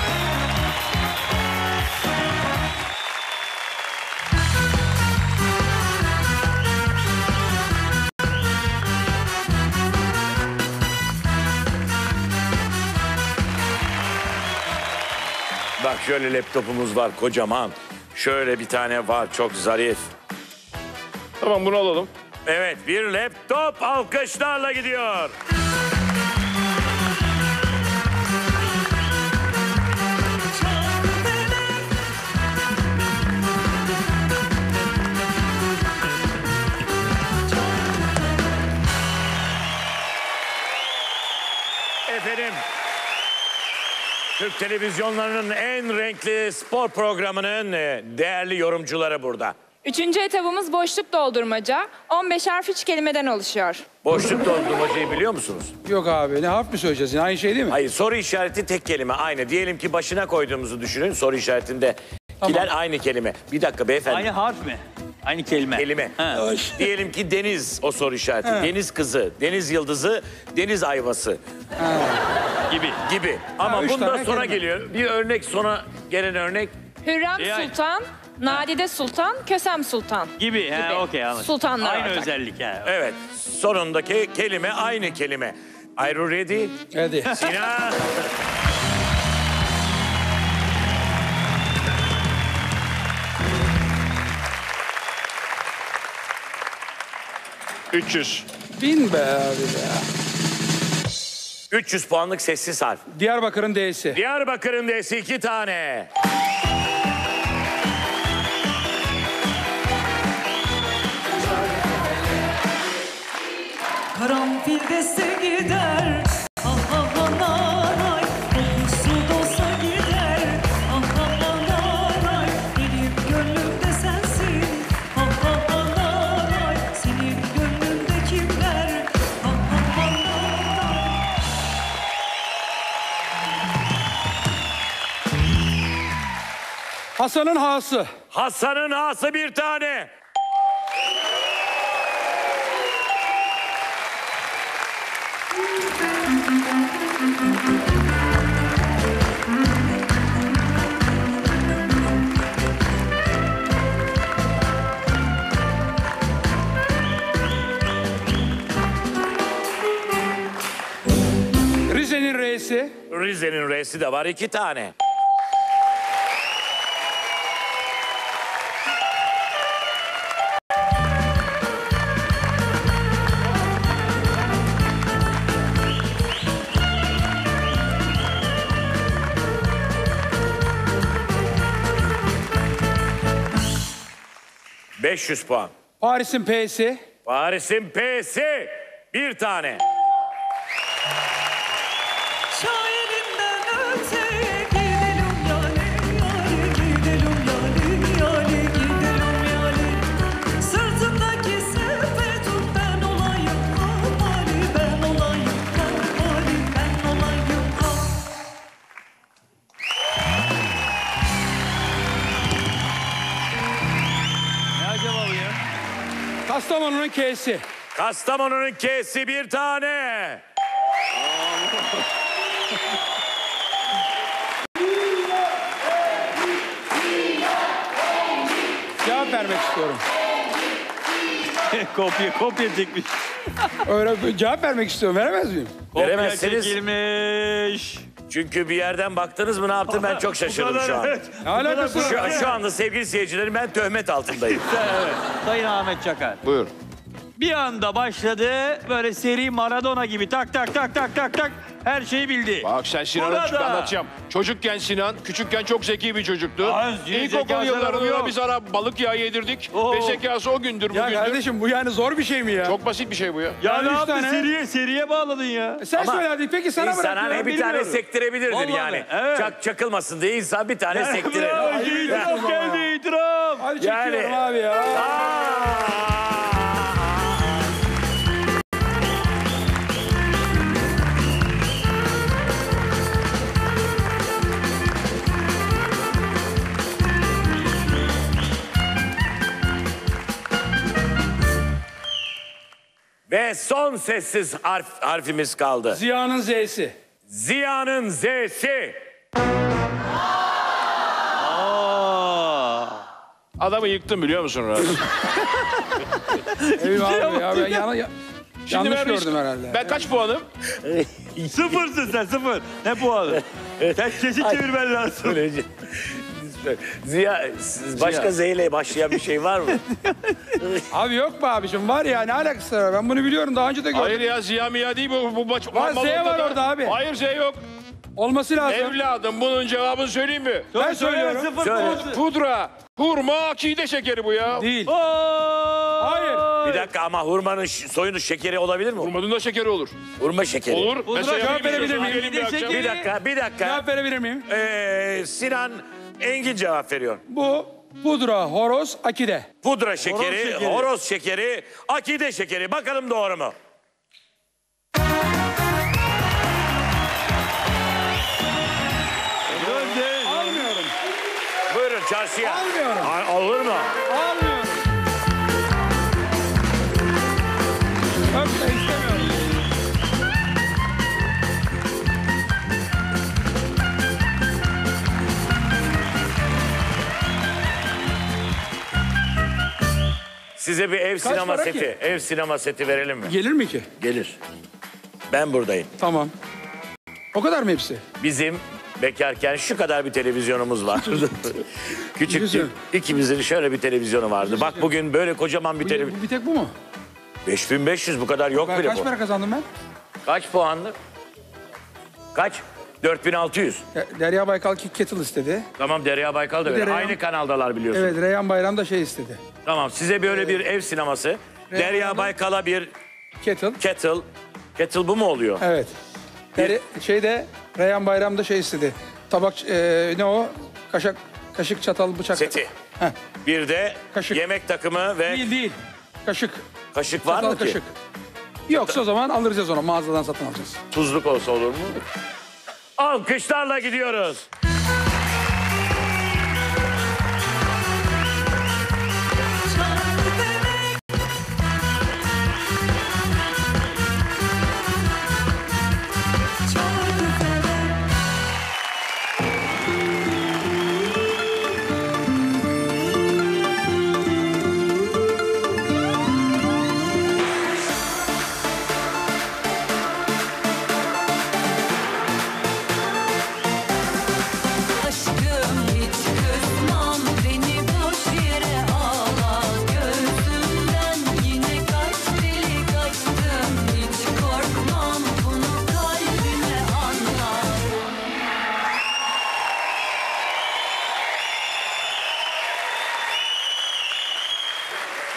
Bak şöyle laptopumuz var kocaman. Şöyle bir tane var çok zarif. Tamam bunu alalım. Evet bir laptop alkışlarla gidiyor. Efendim, Türk televizyonlarının en renkli spor programının değerli yorumcuları burada. Üçüncü etabımız boşluk doldurmaca. 15 harf 3 kelimeden oluşuyor. Boşluk doldurmacayı biliyor musunuz? Yok abi ne harf mi söyleyeceğiz yine aynı şey değil mi? Hayır, soru işareti tek kelime aynı. Diyelim ki başına koyduğumuzu düşünün, soru işaretinde. Tamam. Aynı kelime. Bir dakika beyefendi. Aynı harf mi? Aynı kelime. Kelime. Ha. Diyelim ki deniz o soru işareti. Deniz kızı, deniz yıldızı, deniz ayvası Gibi. gibi. Ama üç bundan tane sonra kelime. geliyor. Bir örnek sonra gelen örnek. Hürrem Yani- Sultan, Nadide Sultan, Kösem Sultan. Gibi. Ha, okey anladım. Sultanlar Aynı ortak. özellik ha. Evet, sonundaki kelime aynı kelime. Are you ready? Hadi. Sinan. ...300. Bin be abi ya. 300 puanlık sessiz harf. Diyarbakır'ın D'si. Diyarbakır'ın D'si 2 tane. Karanfil dese gider, ah ah anaray. Kokusu dolsa gider, ah ah anaray. Benim gönlümde sensin, ah ah anaray. Senin gönlünde kimler, ah ah anaray. Hasan'ın Ha'sı. Hasan'ın A'sı bir tane. Rize'nin R'si. Rize'nin R'si de var 2 tane. 500 puan. Paris'in P'si. Paris'in P'si. Bir tane. Şairinden öteye gidelim yâli yâli, gidelim yâli yâli, gidelim yâli. Sırtımdaki sepetum ben olayım hamali, ben olayım hamali, ben olayım Ne acaba bu ya? Kastamonu'nun K'si. Kastamonu'nun K'si bir tane. Cevap vermek istiyorum. kopya çekmiş. Öyle cevap vermek istiyorum. Veremez miyim? Kopya Veremezsiniz. çekilmiş. Çünkü bir yerden baktınız mı ne yaptım ben çok şaşırdım şu an. Ne alakası var? Şu anda sevgili seyircilerim ben töhmet altındayım. Evet. Sayın Ahmet Çakar. Buyur. Bir anda başladı böyle seri Maradona gibi tak tak tak tak tak tak her şeyi bildi. Bak sen Sinan'ı Burada. anlatacağım. Çocukken Sinan, küçükken çok zeki bir çocuktu. Aa, İlkokul zekası yıllarında yok. biz ara balık yağı yedirdik. Oo. Ve zekası o gündür Ya bugündür. kardeşim bu yani zor bir şey mi ya? Çok basit bir şey bu ya. Ya Yani ne üç yaptın tane. seriye bağladın ya. Sen Ama söyledin. Peki sana İnsan bırakıyorum. hani bir tane bilmiyorum. sektirebilirdir Vallahi yani. evet. Çakılmasın diye insan bir tane sektirir. Bravo, itiraf geldi itiraf. Hadi çekiyorum Yani- abi ya. Aa! Ve son sessiz harfimiz kaldı. Ziya'nın Z'si. Ziya'nın Z'si. Adamı yıktın biliyor musun Rahat? Eyvah abi ya. Ben yanlış ben gördüm herhalde. Ben kaç puanım? Sıfırsın sen sıfır. Ne puanı? Sen kesin çevirmen lazım. Böylece- Ziya, başka Z ile başlayan bir şey var mı? Abi yok mu abicim? Var ya ne alakası var? Ben bunu biliyorum. Daha önce de gördüm. Hayır ya Ziya Miya değil bu maç. Var, Z var orada abi. Hayır Z yok. Olması lazım. Evladım bunun cevabını söyleyeyim mi? Ben söylüyorum. Sıfır Söyle. puan. Pudra, hurma, akide şekeri bu ya. Değil. Hayır. Bir dakika ama hurmanın soyunu şekeri olabilir mi? Hurmanın da şekeri olur. Hurma şekeri. Olur. Pudra, Mesela cevap verebilir miyim? yiyelim bir akşam. Bir dakika. Cevap verebilir miyim? Sinan Engin cevap veriyor. Bu pudra, horoz, akide. Pudra şekeri, şekeri. horoz şekeri, akide şekeri. Bakalım doğru mu? Almıyorum. Buyurun çarşıya. Almıyorum. Olur mu? Almıyorum. Öpme istemiyorum. Size bir ev sinema para seti, ki? ev sinema seti verelim mi? Gelir mi ki? Gelir. Ben buradayım. Tamam. O kadar mı hepsi? Bizim bekarken şu kadar bir televizyonumuz vardı. Küçüktü. Güzel. İkimizin şöyle bir televizyonu vardı. Bak bugün böyle kocaman bir televizyon. Bir tek bu mu? 5500 bu kadar yok Ben bile kaç bu. para kazandım ben? Kaç puanlı? Kaç? 4600. Derya Baykal kettle istedi. Tamam Derya Baykal da Bir de öyle. Reyhan- Aynı kanaldalar biliyorsun. Evet Reyhan Bayram da şey istedi. Tamam size böyle bir ev sineması. Derya Baykal'a bir Kettle. kettle. Kettle bu mu oluyor? Evet. Şeyde Reyhan Bayram da şey istedi. Tabak ne o? Kaşık, çatal, bıçak. Seti. Heh. Bir de Kaşık. yemek takımı ve Değil. Kaşık. kaşık var Çatal mı ki? kaşık. Yoksa o zaman alırız onu. Mağazadan satın alacağız. Tuzluk olsa olur mu? Alkışlarla gidiyoruz.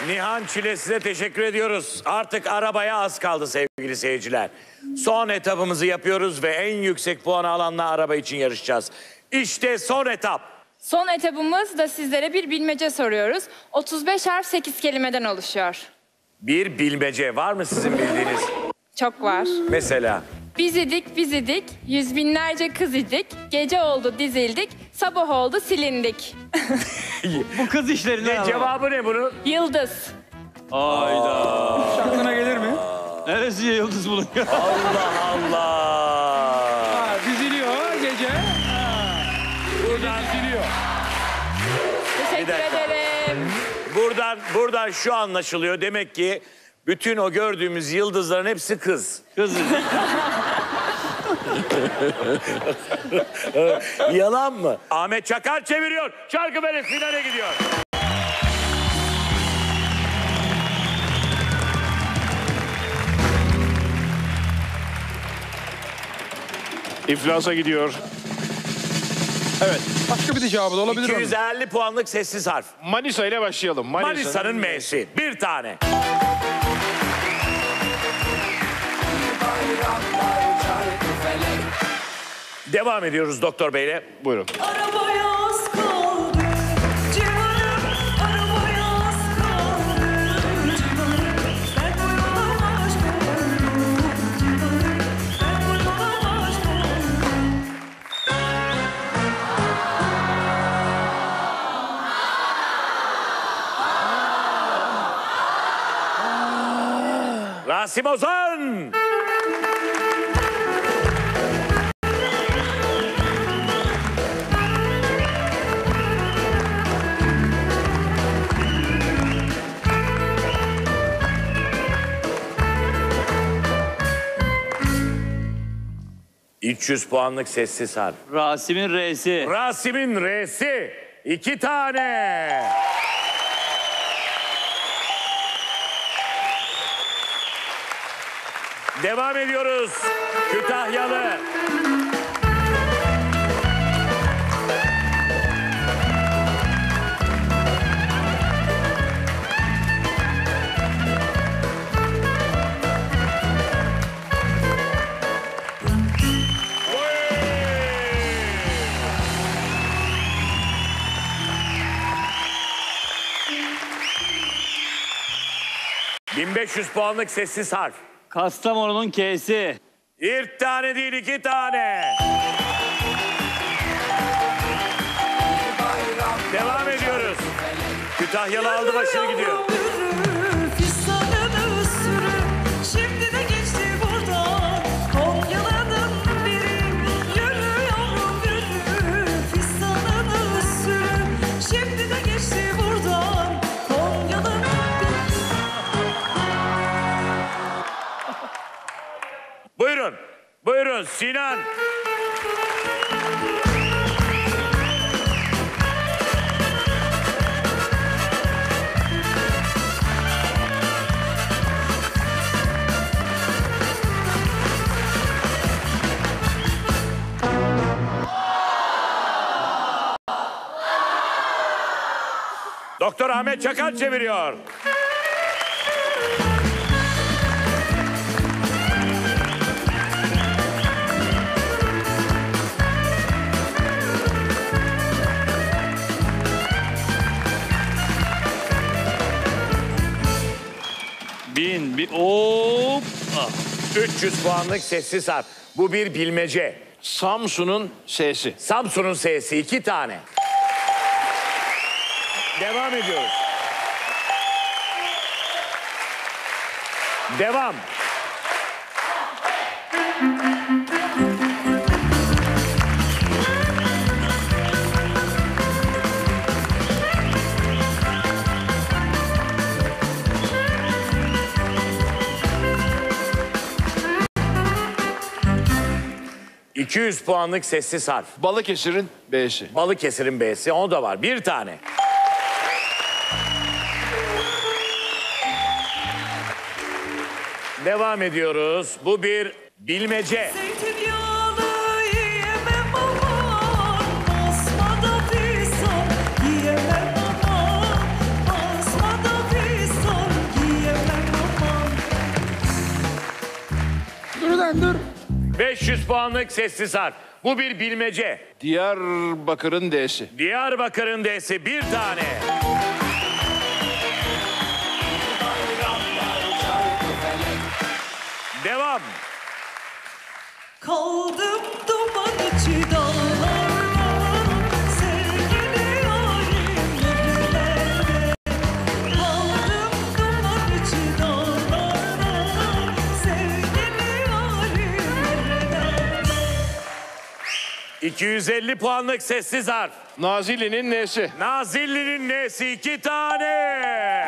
Nihan Çile, size teşekkür ediyoruz. Artık arabaya az kaldı sevgili seyirciler. Son etapımızı yapıyoruz ve en yüksek puanı alanla araba için yarışacağız. İşte son etap. Son etapımız da sizlere bir bilmece soruyoruz. 35 harf 8 kelimeden oluşuyor. Bir bilmece var mı sizin bildiğiniz? Çok var. Mesela? Biz idik, yüz binlerce kız idik. Gece oldu dizildik, sabah oldu silindik. Bu kız işlerinden ama. Cevabı ne bunun? Yıldız. Hayda. Aklına gelir mi? Neresi yıldız bulunuyor? Allah Allah. Ha, diziliyor gece. Buradan diziliyor. Teşekkür dakika. ederim. Buradan şu anlaşılıyor. Demek ki bütün o gördüğümüz yıldızların hepsi kız. Kız. Yalan mı? Ahmet Çakar çeviriyor. Çarkıfele finale gidiyor. İflasa gidiyor. Evet. Başka bir de cevabı da olabilir onun. 250 puanlık sessiz harf. Manisa ile başlayalım. Manisa'nın M'si. Bir tane. Devam ediyoruz Doktor Bey'le. Buyurun. Arabaya az kaldı civanım, arabaya az kaldı civanım. Ben bu yola aşk oldum civanım, ben bu yola aşk oldum. Rasim Ozan. ...300 puanlık sessiz harf. Rasim'in R'si. Rasim'in R'si. 2 tane. Devam ediyoruz. Kütahyalı. ...1500 puanlık sessiz harf. Kastamonu'nun K'si. Bir tane değil, 2 tane. Devam ediyoruz. Kütahyalı aldı başını gidiyor. Yürü, fistanını sürü, şimdi de geçti buradan Konyalı'nın biri. Yürü yavrum yürü, fistanını sürü, şimdi de geçti buradan Konyalı'nın biri. Buyurun. Buyurun Sinan. Doktor Ahmet Çakar çeviriyor. Hop. 300 puanlık sessiz harf. Bu bir bilmece. Samsun'un S'si. Samsun'un S'si 2 tane. Devam ediyoruz. Devam. ...200 puanlık sessiz harf. Balıkesir'in B'si. Balıkesir'in B'si, o da var. Bir tane. Devam ediyoruz. Bu bir bilmece. Zeytinyağlı yiyemem aman, basmada fistan yiyemem aman, basmada fistan 500 puanlık sessiz harf. Bu bir bilmece. Diyarbakır'ın D'si. Diyarbakır'ın D'si bir tane. Devam. Kaldım duman içi dağlarda, sevgili yarim nerelerde. Kaldım duman içi dağlarda, sevgili yarim nerelerde. 250 puanlık sessiz harf. Nazilli'nin N'si. Nazilli'nin N'si 2 tane.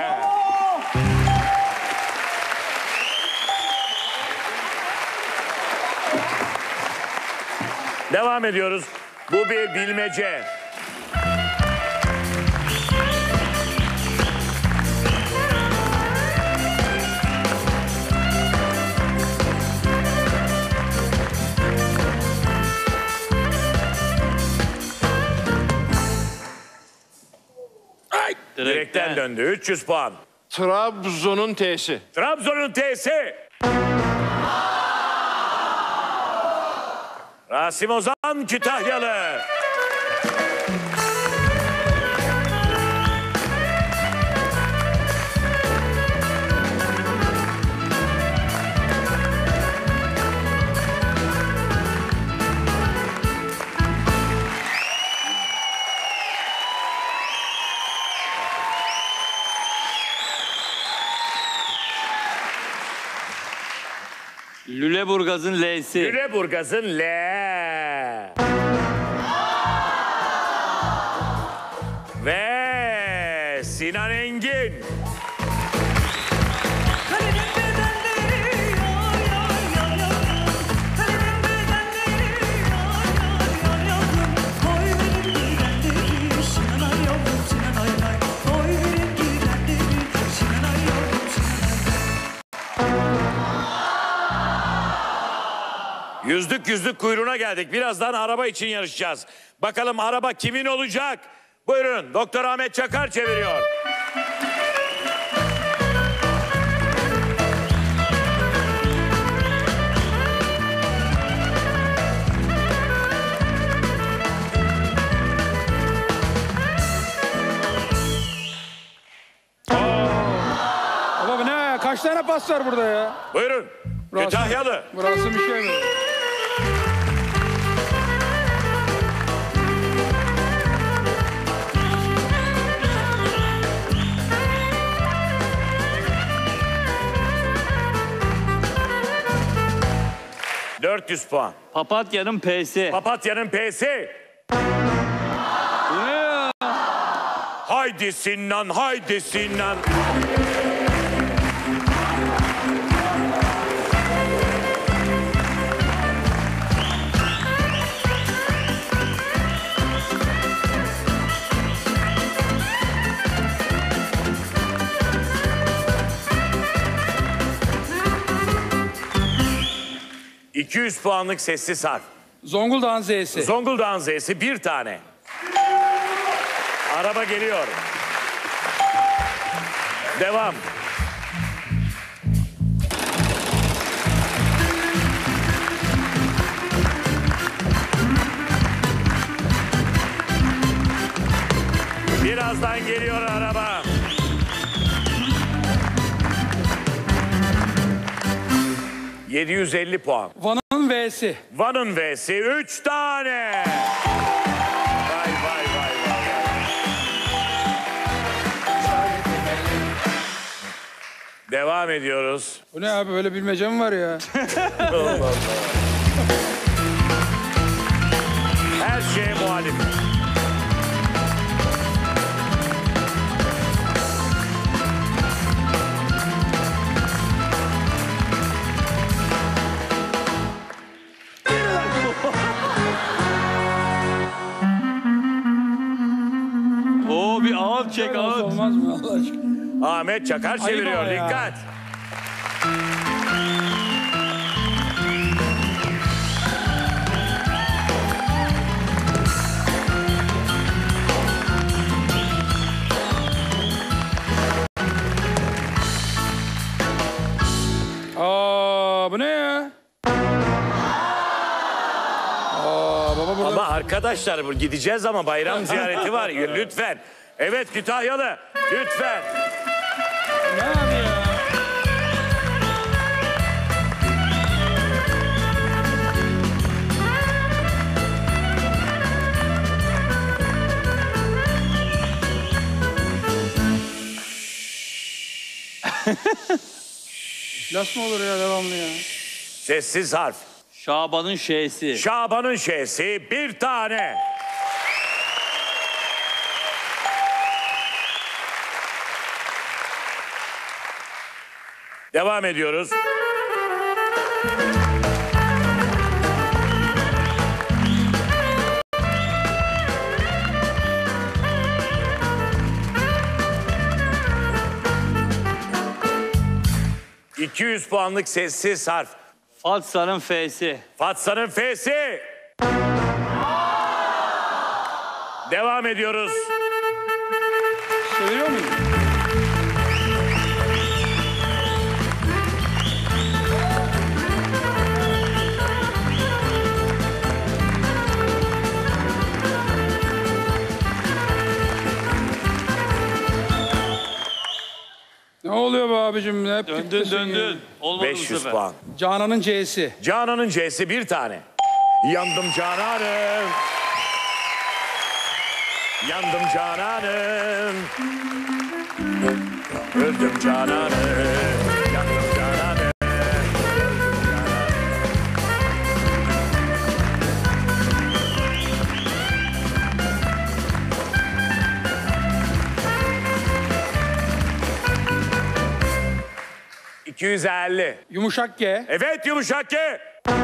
Devam ediyoruz. Bu bir bilmece. Direkten döndü. 300 puan. Trabzon'un T'si. Trabzon'un T'si. Rasim Ozan Kütahyalı. Lüleburgaz'ın L'si. Lüleburgaz'ın L. Ve Sinan Engin. Kalemin bedenleri yar yar yar yar. Kalemin bedenleri yar yar yar yar. Koy benim gidenleri şinanay yavrum şinanay nay. Koy benim gidenleri şinanay yavrum şinanay nay. Yüzlük kuyruğuna geldik. Birazdan araba için yarışacağız. Bakalım araba kimin olacak? Buyurun, Doktor Ahmet Çakar çeviriyor. Baba bu ne? Kaç tane pas var burada ya? Buyurun, Kütahyalı. Burası bir şey mi? ...400 puan. Papatya'nın P'si. Papatya'nın P'si. Bu ne ya? Haydi Sinan, haydi Sinan. ...200 puanlık sessiz harf. Zonguldak'ın Z'si. Zonguldak'ın Z'si bir tane. Araba geliyor. Devam. Birazdan geliyor araba. ...750 puan. Van'ın V'si. Van'ın V'si 3 tane. Vay vay vay vay. Devam ediyoruz. Bu ne abi, böyle bilmece mi var ya? Allah Allah. Her şeye muhalif. Oo, bir ağıt çek, ağıt. Olmaz mı Allah aşkına? Ahmet Çakar çeviriyor. ama ya. Dikkat. Bu ne ya? Ama arkadaşlar gideceğiz ama bayram ziyareti var. Lütfen. Evet Kütahyalı. Lütfen. Ne abi ya? İflas mı olur ya devamlı ya? Sessiz harf. Şaban'ın şeysi. Şaban'ın şeysi bir tane. Devam ediyoruz. ...200 puanlık sessiz harf. Fatsa'nın F'si. Fatsa'nın F'si. Devam ediyoruz. Çeviriyor muyum? Ne oluyor be abicim? Hep Döndün gitmesin ya. döndün. Olmadı bu 500 sefer. puan. Canan'ın C'si. Canan'ın C'si bir tane. Yandım Canan'ım. Yandım Canan'ım. Öldüm Canan'ım. Yandım Canan'ım. ...250. Yumuşak G. Evet yumuşak G.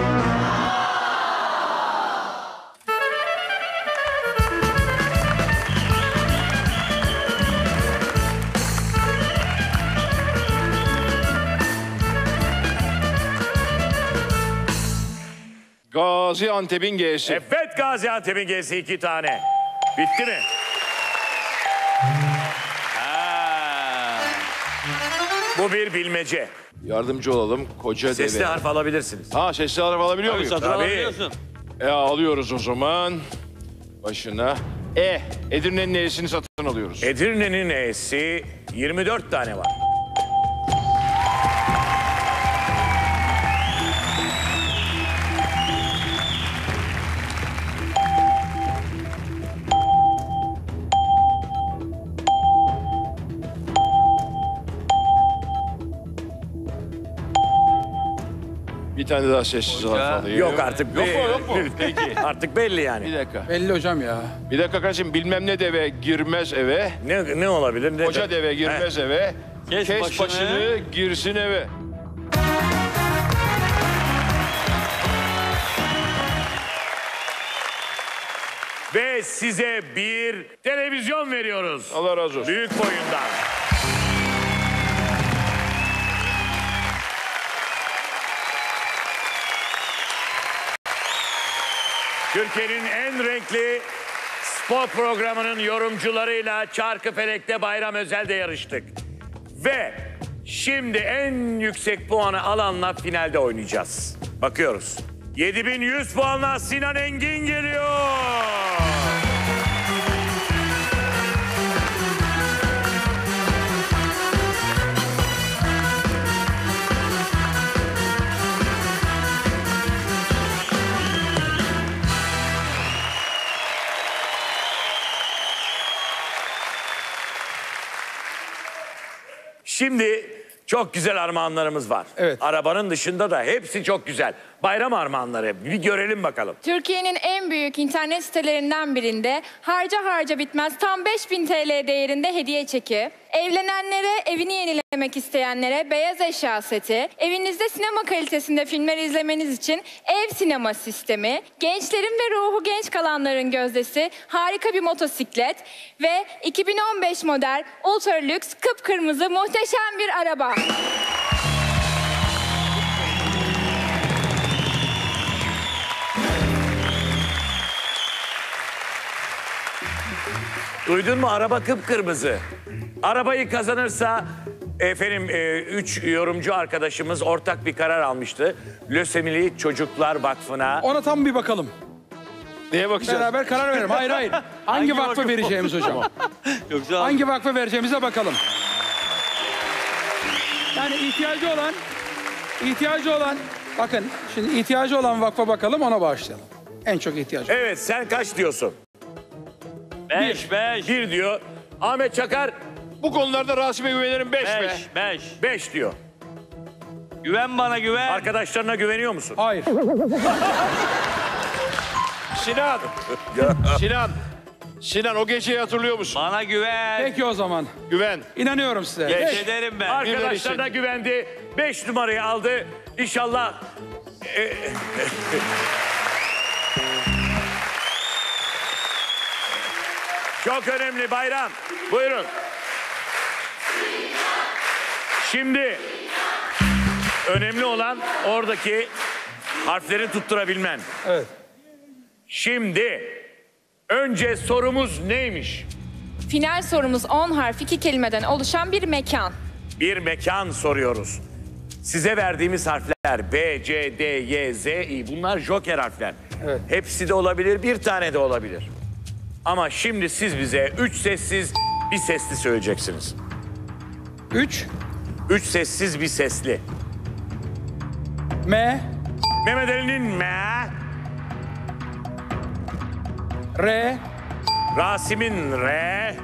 Gaziantep'in G'si. Evet Gaziantep'in G'si 2 tane. Bitti mi? Bu bir bilmece. Yardımcı olalım. Koca Sesli deve. harf alabilirsiniz. Ha sesli harf alabiliyor Tabii muyum? satın alabiliyorsun. Alıyoruz o zaman. Başına. Edirne'nin E'sini satın alıyoruz. Edirne'nin E'si 24 tane var. Bir tane daha sessiz harf alayım. Yok artık. Yok mu yok mu? Peki. Artık belli yani. Bir dakika. Belli hocam ya. Bir dakika kardeşim, bilmem ne deve girmez eve. Ne olabilir? Ne Koca deve girmez eve. Kes Kes başını girsin eve. Ve size bir televizyon veriyoruz. Allah razı olsun. Büyük boyundan. Türkiye'nin en renkli spor programının yorumcularıyla Çarkıfelek'te Bayram Özel'de yarıştık. Ve şimdi en yüksek puanı alanla finalde oynayacağız. Bakıyoruz. 7100 puanla Sinan Engin geliyor. Şimdi çok güzel armağanlarımız var. Evet. Arabanın dışında da hepsi çok güzel. Bayram armağanları. Bir görelim bakalım. Türkiye'nin en büyük internet sitelerinden birinde harca bitmez tam 5000 TL değerinde hediye çeki, evlenenlere, evini yenilemek isteyenlere beyaz eşya seti, evinizde sinema kalitesinde filmler izlemeniz için ev sinema sistemi, gençlerin ve ruhu genç kalanların gözdesi harika bir motosiklet ve 2015 model ultra lüks kıpkırmızı muhteşem bir araba. Duydun mu? Araba kıpkırmızı. Arabayı kazanırsa efendim 3 yorumcu arkadaşımız ortak bir karar almıştı. Lösemili Çocuklar Vakfı'na Ona tam bir bakalım. Neye bakacağız? Beraber karar verelim. Hayır hayır. Hangi vakfa vereceğimiz hocam? Yoksa Hangi vakfa vereceğimize bakalım. Yani ihtiyacı olan bakın şimdi ihtiyacı olan vakfa bakalım ona bağışlayalım. En çok ihtiyacı. Evet, sen kaç diyorsun? 5. 1 diyor. Ahmet Çakar Bu konularda Rasim'e güvenirim 5 be. 5. 5 diyor. Güven bana güven. Arkadaşlarına güveniyor musun? Hayır. Sinan o geceyi hatırlıyor musun? Bana güven. Peki o zaman. Güven. İnanıyorum size. Geç ederim ben. Arkadaşlarına güvendi. 5 numarayı aldı. İnşallah... Çok önemli Bayram. Buyurun. Şimdi önemli olan oradaki harfleri tutturabilmen. Evet. Şimdi önce sorumuz neymiş? Final sorumuz 10 harf 2 kelimeden oluşan bir mekan. Bir mekan soruyoruz. Size verdiğimiz harfler B, C, D, Y, Z, I. Bunlar joker harfler. Evet. Hepsi de olabilir, bir tane de olabilir. Ama şimdi siz bize 3 sessiz, bir sesli söyleyeceksiniz. 3 3 sessiz, bir sesli. M Mehmet Ali'nin M, R Rasim'in R,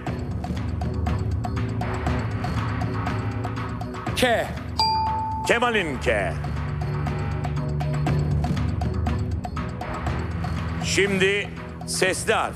K Kemal'in K. Şimdi sesli harf.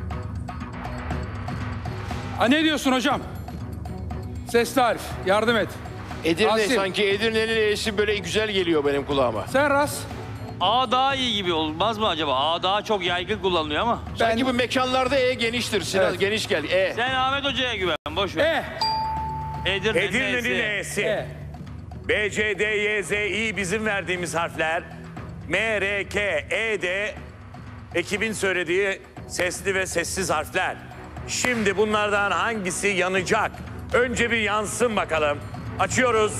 Ne diyorsun hocam? Sesli harf. Yardım et. Edirne Rasim. sanki Edirne'nin E'si böyle güzel geliyor benim kulağıma. Sen Ras. A daha iyi gibi olmaz mı acaba? A daha çok yaygın kullanılıyor ama. Sanki bu mekanlarda E geniştir Sinan. Evet. Geniş gel. E. Sen Ahmet Hoca'ya güven. Boş ver. Edirne'nin E'si. E'si. E. B, C, D, Y, Z, I bizim verdiğimiz harfler. M, R, K, E, D ekibin söylediği sesli ve sessiz harfler. Şimdi bunlardan hangisi yanacak? Önce bir yansın bakalım. Açıyoruz.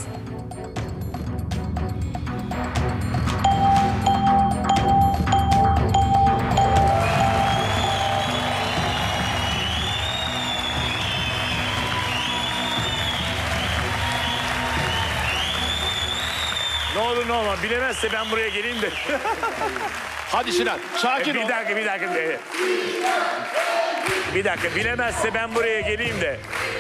Ne olur ne olmaz. Bilemezse ben buraya geleyim de. Hadi Sinan. Sakin ol. Bir dakika. Bir dakika. Bilemezse ben buraya geleyim de.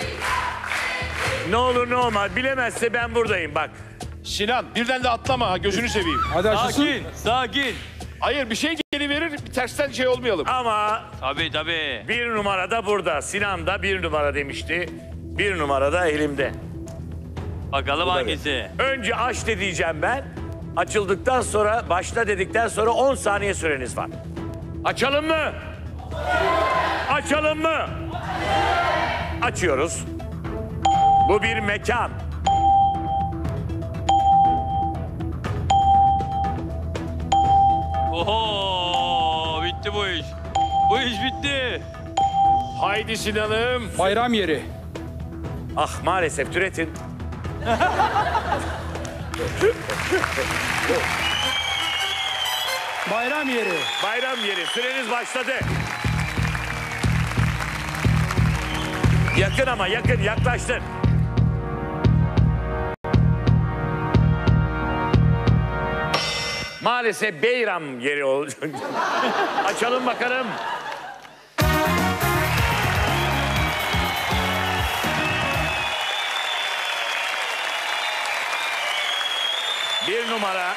Ne olur ne olmaz. Bilemezse ben buradayım bak. Sinan birden de atlama ha gözünü seveyim. Hadi açılsın. Sakin. Hayır bir şey geliverir bir tersten şey olmayalım. Ama Tabii. bir numara da burada. Sinan da bir numara demişti. Bir numara da elimde. Bakalım hangisi? Önce aç de diyeceğim ben. Açıldıktan sonra, başla dedikten sonra 10 saniye süreniz var. Açalım mı? Açalım mı? Açıyoruz. Bu bir mekan. Oho, bitti bu iş. Bu iş bitti. Haydi Sinan'ım. Bayram yeri. Ah maalesef türetin. Bayram yeri. Bayram yeri. Süreniz başladı. Yakın ama yakın. Yaklaştın. Maalesef Beyram yeri olacak. Açalım bakalım. Bir numara.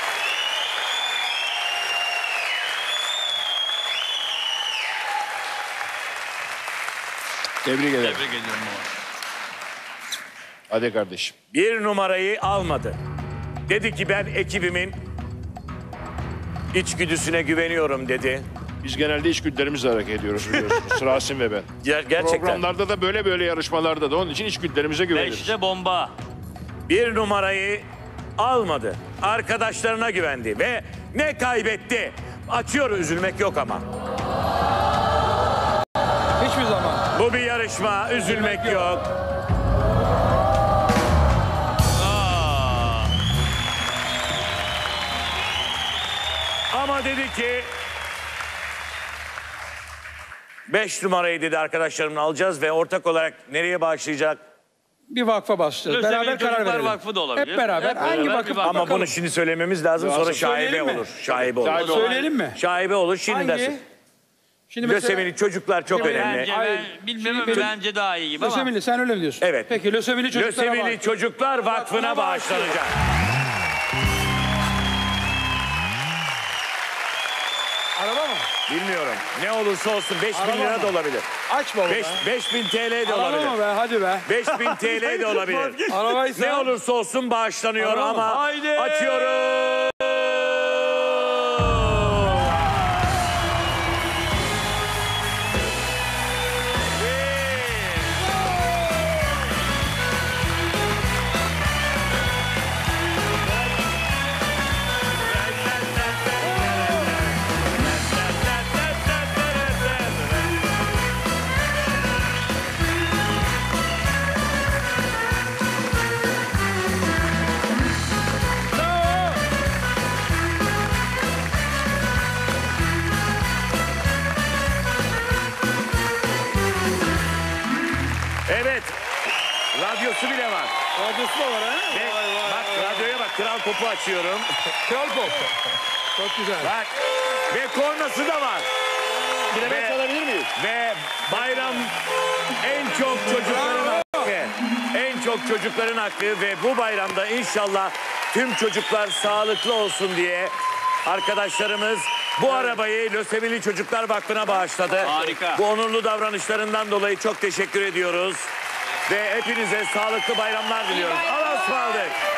Tebrik ederim. Tebrik ediyorum baba. Hadi kardeşim. Bir numarayı almadı. Dedi ki ben ekibimin içgüdüsüne güveniyorum dedi. Biz genelde içgüdülerimizle hareket ediyoruz biliyorsunuz. Rasim ve ben. Gerçekten. Programlarda da böyle yarışmalarda da onun için içgüdülerimize güveniyoruz. 5'te bomba. Bir numarayı almadı. Arkadaşlarına güvendi ve ne kaybetti? Açıyor, üzülmek yok ama. Hiçbir zaman. Bu bir yarışma, üzülmek yok. Ama dedi ki 5 numarayı dedi arkadaşlarımla alacağız ve ortak olarak nereye bağışlayacak? Bir vakfa başlayacağız. Lösemi Beraber karar Çocuklar verelim. Vakfı da olabilir. Hep beraber. Hep Hangi beraber vakıf? bir vakf. Ama Bakalım. bunu şimdi söylememiz lazım, sonra şaibe Söyleyelim mi? olur. Şaibe olur. Söyleyelim mi? Şaibe olur, şimdi Hangi? dersin. Şimdi mesela Lösemili çocuklar çok önemli. Bence Hayır. ben bilmem ama Şimdi bence daha iyi gibi ama. lösemili sen öyle mi diyorsun? Evet. Peki lösemili çocuklara Lösemili bak. Çocuklar Vakfı'na bağışlanacak. Araba mı? Bilmiyorum. Ne olursa olsun 5.000 Araba lira mı? da olabilir. Aç baba be. 5.000 TL de Araba olabilir. mı be? Hadi be. 5.000 TL de olabilir. Arabaysa. Ne olursa olsun bağışlanıyor Araba mı? ama Haydi. açıyorum. Evet. Radyosu bile var. Radyosu da var ha? Ve bak radyoya bak, kral popu açıyorum. Kral pop. Çok güzel. Bak. Ve kornası da var. Bir de çalabilir miyiz? Ve bayram en çok çocukların hakkı. En çok çocukların hakkı ve bu bayramda inşallah tüm çocuklar sağlıklı olsun diye arkadaşlarımız bu arabayı Lösemili Çocuklar Vakfı'na bağışladı. Harika. Bu onurlu davranışlarından dolayı çok teşekkür ediyoruz. Ve hepinize sağlıklı bayramlar diliyoruz. Allah'a ısmarladık.